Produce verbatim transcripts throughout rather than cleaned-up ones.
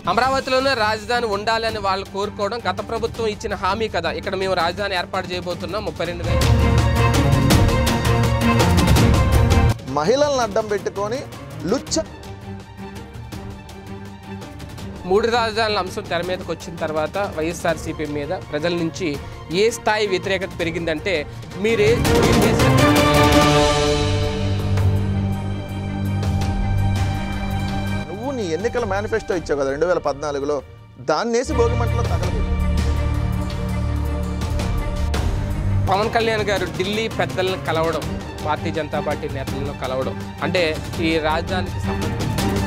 అమరావతిలోనే రాజధాని ఉండాలని వాళ్ళు కోరుకోవడం గత ప్రభుత్వం ఇచ్చిన హామీ కదా. ఇక్కడ మేము రాజధాని ఏర్పాటు చేయబోతున్నాం ముప్పై రెండు వేల మహిళలను అడ్డం పెట్టుకొని లుచ్చ మూడు రాజధానుల అంశం తెర మీదకి వచ్చిన తర్వాత వైఎస్ఆర్సీపీ మీద ప్రజల నుంచి ఏ స్థాయి వ్యతిరేకత పెరిగిందంటే మీరే నువ్వు నీ ఎన్నికల మేనిఫెస్టో ఇచ్చావు కదా రెండు వేల పద్నాలుగులో, దాన్ని వేసి భోగిమంటలో తగలదు. పవన్ కళ్యాణ్ గారు ఢిల్లీ పెద్దలను కలవడం, భారతీయ జనతా పార్టీ నేతలను కలవడం అంటే ఈ రాజధానికి సంబంధించి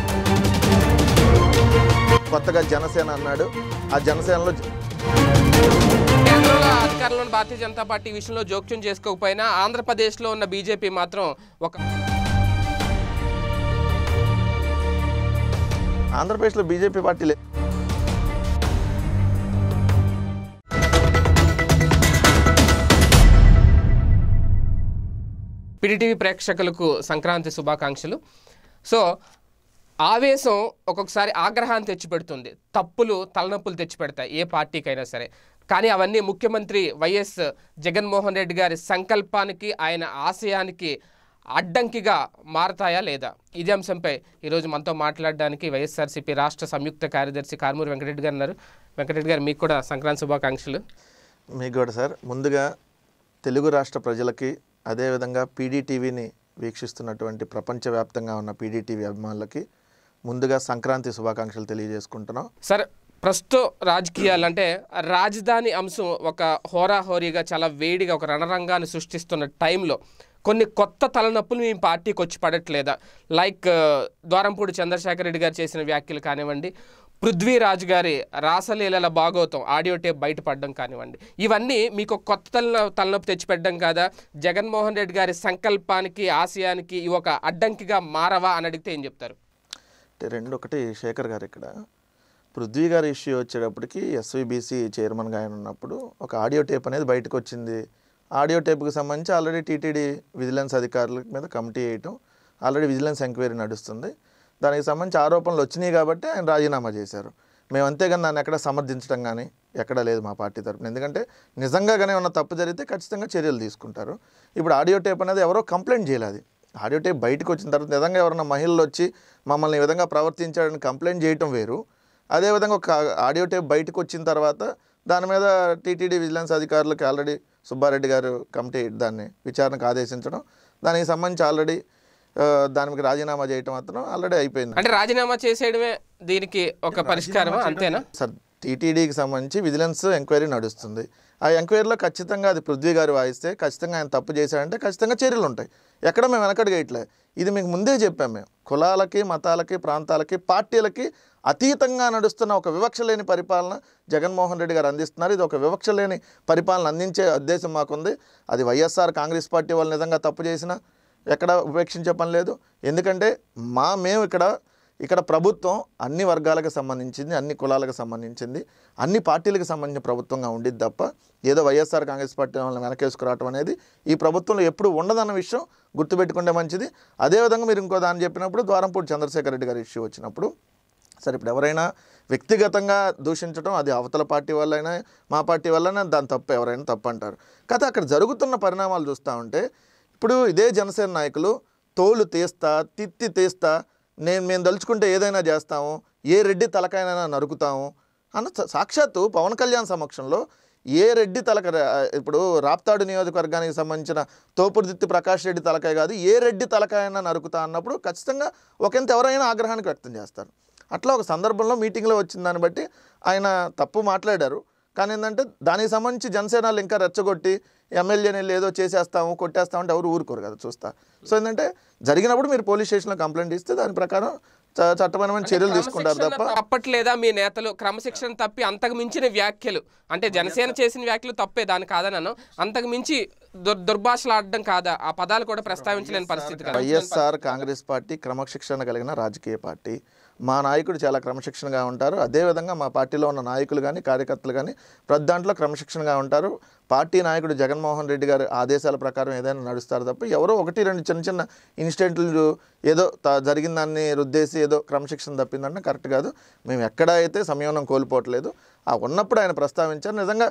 కొత్తగా జనసేన అన్నాడు. ఆ జనసేనలో కేంద్రంలో అధికారంలోని భారతీయ జనతా పార్టీ విషయంలో జోక్యం చేసుకోకపోయినా ఆంధ్రప్రదేశ్లో ఉన్న బీజేపీ మాత్రం ఒక ఆంధ్రప్రదేశ్లో బీజేపీ పార్టీ లేదు. పిడిటివి ప్రేక్షకులకు సంక్రాంతి శుభాకాంక్షలు. సో ఆవేశం ఒక్కొక్కసారి ఆగ్రహాన్ని తెచ్చిపెడుతుంది, తప్పులు తలనొప్పులు తెచ్చిపెడతాయి ఏ పార్టీకైనా సరే. కానీ అవన్నీ ముఖ్యమంత్రి వైఎస్ జగన్మోహన్ రెడ్డి గారి సంకల్పానికి, ఆయన ఆశయానికి అడ్డంకిగా మారతాయా లేదా? ఇదే అంశంపై ఈరోజు మనతో మాట్లాడడానికి వైఎస్ఆర్సీపీ రాష్ట్ర సంయుక్త కార్యదర్శి కారుమూరి వెంకటరెడ్డి గారు ఉన్నారు. వెంకటరెడ్డి గారు, మీకు కూడా సంక్రాంతి శుభాకాంక్షలు. మీకు కూడా సార్. ముందుగా తెలుగు రాష్ట్ర ప్రజలకి, అదేవిధంగా పీడీటీవీని వీక్షిస్తున్నటువంటి ప్రపంచవ్యాప్తంగా ఉన్న పీడీటీవీ అభిమానులకి ముందుగా సంక్రాంతి శుభాకాంక్షలు తెలియజేసుకుంటున్నాం. సార్, ప్రస్తుతం రాజకీయాలు అంటే రాజధాని అంశం ఒక హోరాహోరీగా చాలా వేడిగా ఒక రణరంగాన్ని సృష్టిస్తున్న టైంలో కొన్ని కొత్త తలనొప్పులు మీ పార్టీకి వచ్చి పడట్లేదా? లైక్ ద్వారంపూడి చంద్రశేఖర్ రెడ్డి గారు చేసిన వ్యాఖ్యలు కానివ్వండి, పృథ్వీరాజు గారి రాసలీలల భాగోతం ఆడియో టేప్ బయటపడడం కానివ్వండి, ఇవన్నీ మీకు కొత్త తల తలనొప్పి తెచ్చిపెట్టడం కాదా? జగన్మోహన్ రెడ్డి గారి సంకల్పానికి, ఆశయానికి ఇవి ఒక అడ్డంకిగా మారవా అని అడిగితే ఏం చెప్తారు? అంటే రెండు ఒకటి శేఖర్ గారు, ఇక్కడ పృథ్వీ గారి ఇష్యూ వచ్చేటప్పటికి ఎస్వీబీసీ చైర్మన్గా ఆయన ఉన్నప్పుడు ఒక ఆడియో టేప్ అనేది బయటకు వచ్చింది. ఆడియో టేప్కి సంబంధించి ఆల్రెడీ టీటీడీ విజిలెన్స్ అధికారుల మీద కమిటీ వేయటం, ఆల్రెడీ విజిలెన్స్ ఎంక్వైరీ నడుస్తుంది. దానికి సంబంధించి ఆరోపణలు వచ్చినాయి కాబట్టి ఆయన రాజీనామా చేశారు. మేము అంతేగాని దాన్ని ఎక్కడ సమర్థించడం కానీ ఎక్కడా లేదు మా పార్టీ తరఫున. ఎందుకంటే నిజంగా కానీ ఏమన్నా తప్పు జరిగితే ఖచ్చితంగా చర్యలు తీసుకుంటారు. ఇప్పుడు ఆడియో టేప్ అనేది ఎవరో కంప్లైంట్ చేయలేదు. ఆడియో టేప్ బయటకు వచ్చిన తర్వాత నిజంగా ఎవరైనా మహిళలు వచ్చి మమ్మల్ని ఈ విధంగా ప్రవర్తించాడని కంప్లైంట్ చేయటం వేరు. అదేవిధంగా ఒక ఆడియో టేప్ బయటకు వచ్చిన తర్వాత దాని మీద టీటీడీ విజిలెన్స్ అధికారులకు ఆల్రెడీ సుబ్బారెడ్డి గారు కమిటీ దాన్ని విచారణకు ఆదేశించడం, దానికి సంబంధించి ఆల్రెడీ దానికి రాజీనామా చేయటం మాత్రం ఆల్రెడీ అయిపోయింది. అంటే రాజీనామా చేసేయడమే దీనికి ఒక పరిష్కారం అంతేనా సార్? టీటీడీకి సంబంధించి విజిలెన్స్ ఎంక్వైరీ నడుస్తుంది. ఆ ఎంక్వైరీలో ఖచ్చితంగా అది పృథ్వీ గారు వాయిస్తే ఖచ్చితంగా ఆయన తప్పు చేశాడంటే ఖచ్చితంగా చర్యలు ఉంటాయి. ఎక్కడ మేము వెనకడిగేయట్లే. ఇది మీకు ముందే చెప్పాము. మేము కులాలకి, మతాలకి, ప్రాంతాలకి, పార్టీలకి అతీతంగా నడుస్తున్న ఒక వివక్ష లేని పరిపాలన జగన్మోహన్ రెడ్డి గారు అందిస్తున్నారు. ఇది ఒక వివక్ష లేని పరిపాలన అందించే ఉద్దేశం మాకుంది. అది వైఎస్ఆర్ కాంగ్రెస్ పార్టీ వాళ్ళు నిజంగా తప్పు చేసినా ఎక్కడ ఉపేక్షించే పని లేదు. ఎందుకంటే మా మేము ఇక్కడ ఇక్కడ ప్రభుత్వం అన్ని వర్గాలకు సంబంధించింది, అన్ని కులాలకు సంబంధించింది, అన్ని పార్టీలకు సంబంధించిన ప్రభుత్వంగా ఉండిద్ది తప్ప ఏదో వైఎస్ఆర్ కాంగ్రెస్ పార్టీ వాళ్ళని వెనకేసుకురావటం అనేది ఈ ప్రభుత్వంలో ఎప్పుడు ఉండదన్న విషయం గుర్తుపెట్టుకుంటే మంచిది. అదేవిధంగా మీరు ఇంకో దాన్ని చెప్పినప్పుడు ద్వారంపూడి చంద్రశేఖర్ రెడ్డి గారి ఇష్యూ వచ్చినప్పుడు, సరే ఇప్పుడు ఎవరైనా వ్యక్తిగతంగా దూషించడం అది అవతల పార్టీ వాళ్ళైనా మా పార్టీ వాళ్ళైనా దాని తప్పు, ఎవరైనా తప్పు అంటారు. కాకపోతే అక్కడ జరుగుతున్న పరిణామాలు చూస్తూ ఉంటే ఇప్పుడు ఇదే జనసేన నాయకులు తోలు తీస్తా, తిత్తి తీస్తా, నేను మేము దలుచుకుంటే ఏదైనా చేస్తాము, ఏ రెడ్డి తలకాయనైనా నరుకుతాము అన్న సాక్షాత్తు పవన్ కళ్యాణ్ సమక్షంలో ఏ రెడ్డి తలక ఇప్పుడు రాప్తాడు నియోజకవర్గానికి సంబంధించిన తోపుడుదిత్తి ప్రకాష్ రెడ్డి తలకాయ కాదు, ఏ రెడ్డి తలకాయైనా నరుకుతా అన్నప్పుడు ఖచ్చితంగా ఒకంత ఎవరైనా ఆగ్రహానికి వ్యక్తం చేస్తారు. అట్లా ఒక సందర్భంలో మీటింగ్లో వచ్చిన దాన్ని బట్టి ఆయన తప్పు మాట్లాడారు. కానీ ఏంటంటే దానికి సంబంధించి జనసేనలు ఇంకా రెచ్చగొట్టి ఎమ్మెల్యేని ఏదో చేసేస్తాము, కొట్టేస్తామంటే ఎవరు ఊరుకోరు కదా చూస్తా. సో ఏంటంటే జరిగినప్పుడు మీరు పోలీస్ స్టేషన్లో కంప్లైంట్ ఇస్తే దాని ప్రకారం చట్టపరమైన చర్యలు తీసుకుంటారు తప్ప తప్పట్లేదా మీ నేతలు? క్రమశిక్షణ తప్పి అంతకు మించిన వ్యాఖ్యలు అంటే జనసేన చేసిన వ్యాఖ్యలు తప్పే, దాని కాదనను, అంతకు మించి దుర్ దుర్భాషలు ఆడడం కాదా? ఆ పదాలు కూడా ప్రస్తావించలేని పరిస్థితి కదా. వైఎస్ఆర్ కాంగ్రెస్ పార్టీ క్రమశిక్షణ కలిగిన రాజకీయ పార్టీ. మా నాయకుడు చాలా క్రమశిక్షణగా ఉంటారు. అదేవిధంగా మా పార్టీలో ఉన్న నాయకులు కానీ కార్యకర్తలు కానీ ప్రతి దాంట్లో క్రమశిక్షణగా ఉంటారు. పార్టీ నాయకుడు జగన్మోహన్ రెడ్డి గారి ఆదేశాల ప్రకారం ఏదైనా నడుస్తారు తప్ప ఎవరో ఒకటి రెండు చిన్న చిన్న ఇన్సిడెంట్లు ఏదో జరిగిన దాన్ని రుద్దేసి ఏదో క్రమశిక్షణ తప్పిందంటే కరెక్ట్ కాదు. మేము ఎక్కడ అయితే సంయమనం కోల్పోవట్లేదు. ఆ ఉన్నప్పుడు ఆయన ప్రస్తావించారు. నిజంగా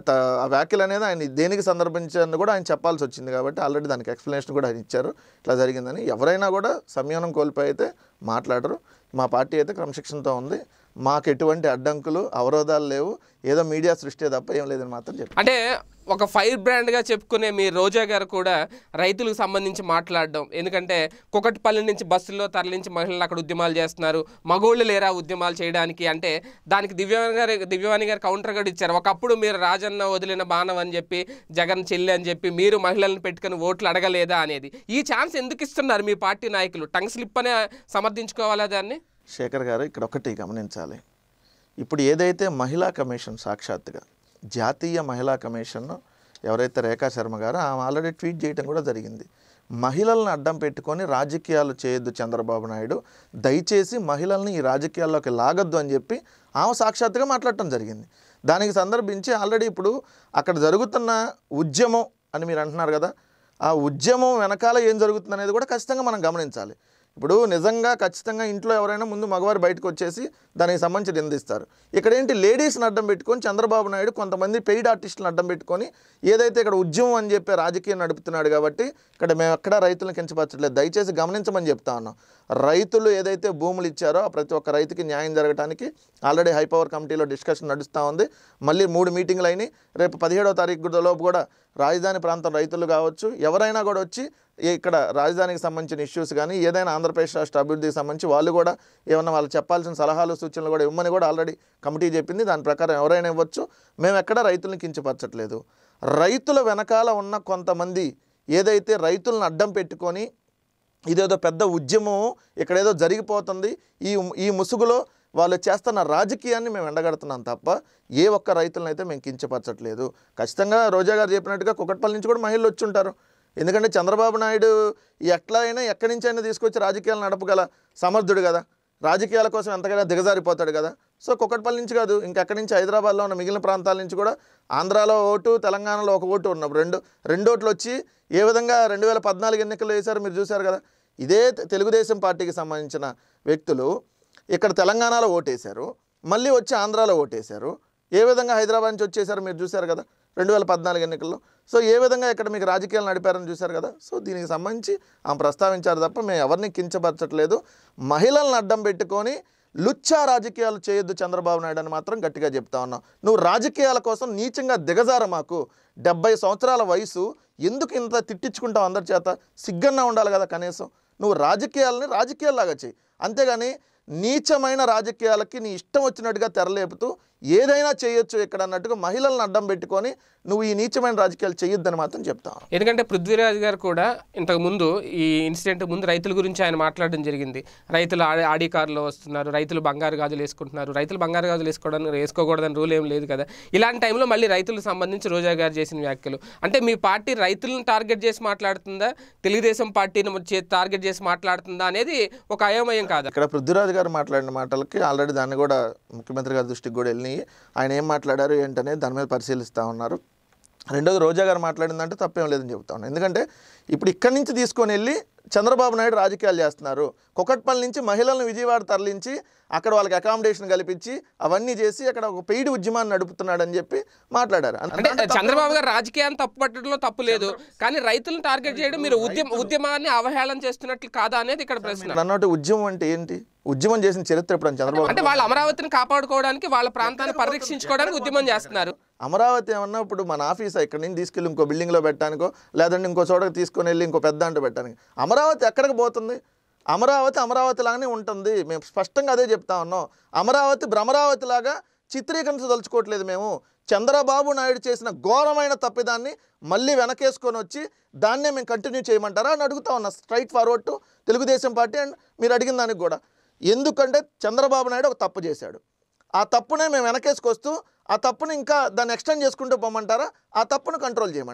ఆ వ్యాఖ్యలు అనేది ఆయన దేనికి సందర్భించారని కూడా ఆయన చెప్పాల్సి వచ్చింది కాబట్టి ఆల్రెడీ దానికి ఎక్స్ప్లెనేషన్ కూడా ఆయన ఇచ్చారు. ఇట్లా జరిగిందని. ఎవరైనా కూడా సంయమనం కోల్పోయి అయితే మాట్లాడరు. మా పార్టీ అయితే క్రమశిక్షణతో ఉంది. మాకు ఎటువంటి అడ్డంకులు అవరోధాలు లేవు. ఏదో మీడియా సృష్టి తప్ప ఏం లేదని మాత్రం చెప్పి అంటే ఒక ఫైర్ బ్రాండ్గా చెప్పుకునే మీ రోజా గారు కూడా రైతులకు సంబంధించి మాట్లాడడం, ఎందుకంటే కుకట్పల్లి నుంచి బస్సుల్లో తరలించి మహిళలు అక్కడ ఉద్యమాలు చేస్తున్నారు, మగోళ్ళు లేరా ఉద్యమాలు చేయడానికి అంటే దానికి దివ్యవాణి గారు దివ్యవాణి గారు కౌంటర్ కూడా ఇచ్చారు. ఒకప్పుడు మీరు రాజన్న వదిలిన బాణం అని చెప్పి, జగన్ చెల్లి అని చెప్పి మీరు మహిళలను పెట్టుకుని ఓట్లు అడగలేదా అనేది. ఈ ఛాన్స్ ఎందుకు ఇస్తున్నారు మీ పార్టీ నాయకులు? టంగ్ స్లిప్ అనే సమర్థించుకోవాలా దాన్ని? శేఖర్ గారు ఇక్కడ ఒకటి గమనించాలి. ఇప్పుడు ఏదైతే మహిళా కమిషన్ సాక్షాత్తుగా జాతీయ మహిళా కమిషన్ ఎవరైతే రేఖా శర్మ గారో ఆమె ఆల్రెడీ ట్వీట్ చేయడం కూడా జరిగింది. మహిళలను అడ్డం పెట్టుకొని రాజకీయాలు చేయొద్దు చంద్రబాబు నాయుడు, దయచేసి మహిళల్ని ఈ రాజకీయాల్లోకి లాగొద్దు అని చెప్పి ఆమె సాక్షాత్తుగా మాట్లాడటం జరిగింది. దానికి సందర్భించి ఆల్రెడీ ఇప్పుడు అక్కడ జరుగుతున్న ఉద్యమం అని మీరు అంటున్నారు కదా, ఆ ఉద్యమం వెనకాల ఏం జరుగుతుంది అనేది కూడా ఖచ్చితంగా మనం గమనించాలి. ఇప్పుడు నిజంగా ఖచ్చితంగా ఇంట్లో ఎవరైనా ముందు మగవారు బయటకు వచ్చేసి దానికి సంబంధించి నిందిస్తారు. ఇక్కడ ఏంటి లేడీస్ని అడ్డం పెట్టుకొని చంద్రబాబు నాయుడు కొంతమంది పెయిడ్ ఆర్టిస్టులను అడ్డం పెట్టుకొని ఏదైతే ఇక్కడ ఉద్యమం అని చెప్పి రాజకీయం నడుపుతున్నాడు కాబట్టి ఇక్కడ మేము ఎక్కడా రైతులను కించపరచట్లేదు. దయచేసి గమనించమని చెప్తా ఉన్నాం. రైతులు ఏదైతే భూములు ఇచ్చారో ప్రతి ఒక్క రైతుకి న్యాయం జరగడానికి ఆల్రెడీ హై పవర్ కమిటీలో డిస్కషన్ నడుస్తూ ఉంది. మళ్ళీ మూడు మీటింగ్లు అయినాయి. రేపు పదిహేడవ తారీఖు లోపు కూడా రాజధాని ప్రాంతం రైతులు కావచ్చు ఎవరైనా కూడా వచ్చి ఇక్కడ రాజధానికి సంబంధించిన ఇష్యూస్ కానీ ఏదైనా ఆంధ్రప్రదేశ్ రాష్ట్ర అభివృద్ధికి సంబంధించి వాళ్ళు కూడా ఏమన్నా వాళ్ళు చెప్పాల్సిన సలహాలు సూచనలు కూడా ఇవ్వమని కూడా ఆల్రెడీ కమిటీ చెప్పింది. దాని ప్రకారం ఎవరైనా ఇవ్వచ్చు. మేము ఎక్కడ రైతులను కించపరచట్లేదు. రైతుల వెనకాల ఉన్న కొంతమంది ఏదైతే రైతులను అడ్డం పెట్టుకొని ఇదేదో పెద్ద ఉద్యమం ఇక్కడేదో జరిగిపోతుంది, ఈ ఈ ముసుగులో వాళ్ళు చేస్తున్న రాజకీయాన్ని మేము ఎండగడుతున్నాం తప్ప ఏ ఒక్క రైతులను అయితే మేము కించపరచట్లేదు. ఖచ్చితంగా రోజా గారు చెప్పినట్టుగా కుకట్పల్లి నుంచి కూడా మహిళలు వచ్చి ఉంటారు. ఎందుకంటే చంద్రబాబు నాయుడు ఎట్లా అయినా ఎక్కడి నుంచి అయినా తీసుకొచ్చి రాజకీయాలు నడపగల సమర్థుడు కదా, రాజకీయాల కోసం ఎంతకైనా దిగజారిపోతాడు కదా. సో కుకట్పల్లి నుంచి కాదు ఇంకెక్కడి నుంచి హైదరాబాద్లో ఉన్న మిగిలిన ప్రాంతాల నుంచి కూడా ఆంధ్రాలో ఓటు తెలంగాణలో ఒక ఓటు ఉన్నప్పుడు రెండు రెండు ఓట్లు వచ్చి ఏ విధంగా రెండు వేల పద్నాలుగు ఎన్నికల్లో వేశారు మీరు చూశారు కదా. ఇదే తెలుగుదేశం పార్టీకి సంబంధించిన వ్యక్తులు ఇక్కడ తెలంగాణలో ఓటేశారు, మళ్ళీ వచ్చి ఆంధ్రాలో ఓటేశారు. ఏ విధంగా హైదరాబాద్ నుంచి వచ్చేసారు మీరు చూశారు కదా రెండు వేల పద్నాలుగు ఎన్నికల్లో. సో ఏ విధంగా ఇక్కడ మీకు రాజకీయాలు నడిపారని చూశారు కదా. సో దీనికి సంబంధించి ఆమె ప్రస్తావించారు తప్ప మేము ఎవరిని కించపరచట్లేదు. మహిళలను అడ్డం పెట్టుకొని లుచ్చా రాజకీయాలు చేయొద్దు చంద్రబాబు నాయుడు అని మాత్రం గట్టిగా చెప్తా ఉన్నాం. నువ్వు రాజకీయాల కోసం నీచంగా దిగజార మాకు డెబ్బై సంవత్సరాల వయసు ఎందుకు ఇంత తిట్టించుకుంటావు అందరి చేత? సిగ్గన్నా ఉండాలి కదా కనీసం. నువ్వు రాజకీయాలని రాజకీయాల్లాగా చేయి, అంతేగాని నీచమైన రాజకీయాలకి నీ ఇష్టం వచ్చినట్టుగా తెరలేపుతూ ఏదైనా చేయొచ్చు ఇక్కడ అన్నట్టుగా మహిళలను అడ్డం పెట్టుకొని నువ్వు ఈ నీచమైన రాజకీయాలు చేయొద్దని మాత్రం చెప్తాను. ఎందుకంటే పృథ్వీరాజ్ గారు కూడా ఇంతకు ముందు ఈ ఇన్సిడెంట్ ముందు రైతుల గురించి ఆయన మాట్లాడడం జరిగింది. రైతులు ఆడి కారులో వస్తున్నారు, రైతులు బంగారు గాజులు వేసుకుంటున్నారు, రైతులు బంగారు గాజులు వేసుకోవడానికి వేసుకోకూడదని రూల్ ఏం లేదు కదా. ఇలాంటి టైంలో మళ్ళీ రైతులకు సంబంధించి రోజా గారు చేసిన వ్యాఖ్యలు అంటే మీ పార్టీ రైతులను టార్గెట్ చేసి మాట్లాడుతుందా, తెలుగుదేశం పార్టీని టార్గెట్ చేసి మాట్లాడుతుందా అనేది ఒక అయోమయం కాదు. ఇక్కడ పృథ్వీరాజ్ గారు మాట్లాడిన మాటలకి ఆల్రెడీ దాన్ని కూడా ముఖ్యమంత్రి గారి దృష్టికి కూడా వెళ్ళి ఆయన ఏం మాట్లాడారు ఏంటనేది దాని మీద పరిశీలిస్తూ ఉన్నారు. రెండోది రోజా గారు మాట్లాడిందంటే తప్పేం లేదని చెప్తా ఉన్నాను. ఎందుకంటే ఇప్పుడు ఇక్కడి నుంచి తీసుకొని వెళ్ళి చంద్రబాబు నాయుడు రాజకీయాలు చేస్తున్నారు. కుకట్పల్లి నుంచి మహిళలను విజయవాడ తరలించి అక్కడ వాళ్ళకి అకామిడేషన్ కల్పించి అవన్నీ చేసి అక్కడ ఒక పెయిడ్ ఉద్యమాన్ని నడుపుతున్నాడు అని చెప్పి మాట్లాడారు. అంటే చంద్రబాబు గారు రాజకీయాన్ని తప్పు పట్టడంలో తప్పు లేదు, కానీ రైతులను టార్గెట్ చేయడం మీరు ఉద్యమ ఉద్యమాన్ని అవహేళన చేస్తున్నట్లు కాదా అనేది ఇక్కడ ప్రశ్న. అన్నట్టు ఉద్యమం అంటే ఏంటి? ఉద్యమం చేసిన చరిత్ర ఎప్పుడు చంద్రబాబు అంటే వాళ్ళ అమరావతిని కాపాడుకోవడానికి వాళ్ళ ప్రాంతాన్ని పరిరక్షించుకోవడానికి ఉద్యమం చేస్తున్నారు. అమరావతి ఏమన్నా ఇప్పుడు మన ఆఫీసా ఇక్కడ నుంచి తీసుకెళ్ళి ఇంకో బిల్డింగ్లో పెట్టడానికో లేదంటే ఇంకో చోటకి తీసుకొని వెళ్ళి ఇంకో పెద్ద అంటూ పెట్టడానికి అమరావతి ఎక్కడికి పోతుంది? అమరావతి అమరావతి లాగానే ఉంటుంది. మేము స్పష్టంగా అదే చెప్తా ఉన్నాం. అమరావతి భ్రమరావతి లాగా చిత్రీకరించదలుచుకోవట్లేదు మేము. చంద్రబాబు నాయుడు చేసిన ఘోరమైన తప్పిదాన్ని మళ్ళీ వెనకేసుకొని వచ్చి దాన్నే మేము కంటిన్యూ చేయమంటారా అని అడుగుతా ఉన్నా. Straight forward to Telugu Desam party and మీరు అడిగిన దానికి కూడా. ఎందుకంటే చంద్రబాబు నాయుడు ఒక తప్పు చేశాడు. ఆ తప్పునే మేము వెనకేసుకొస్తూ ఆ తప్పుని ఇంకా దాన్ని ఎక్స్టెండ్ చేసుకుంటూ పోమంటారా, ఆ తప్పును కంట్రోల్ చేయమంటారా?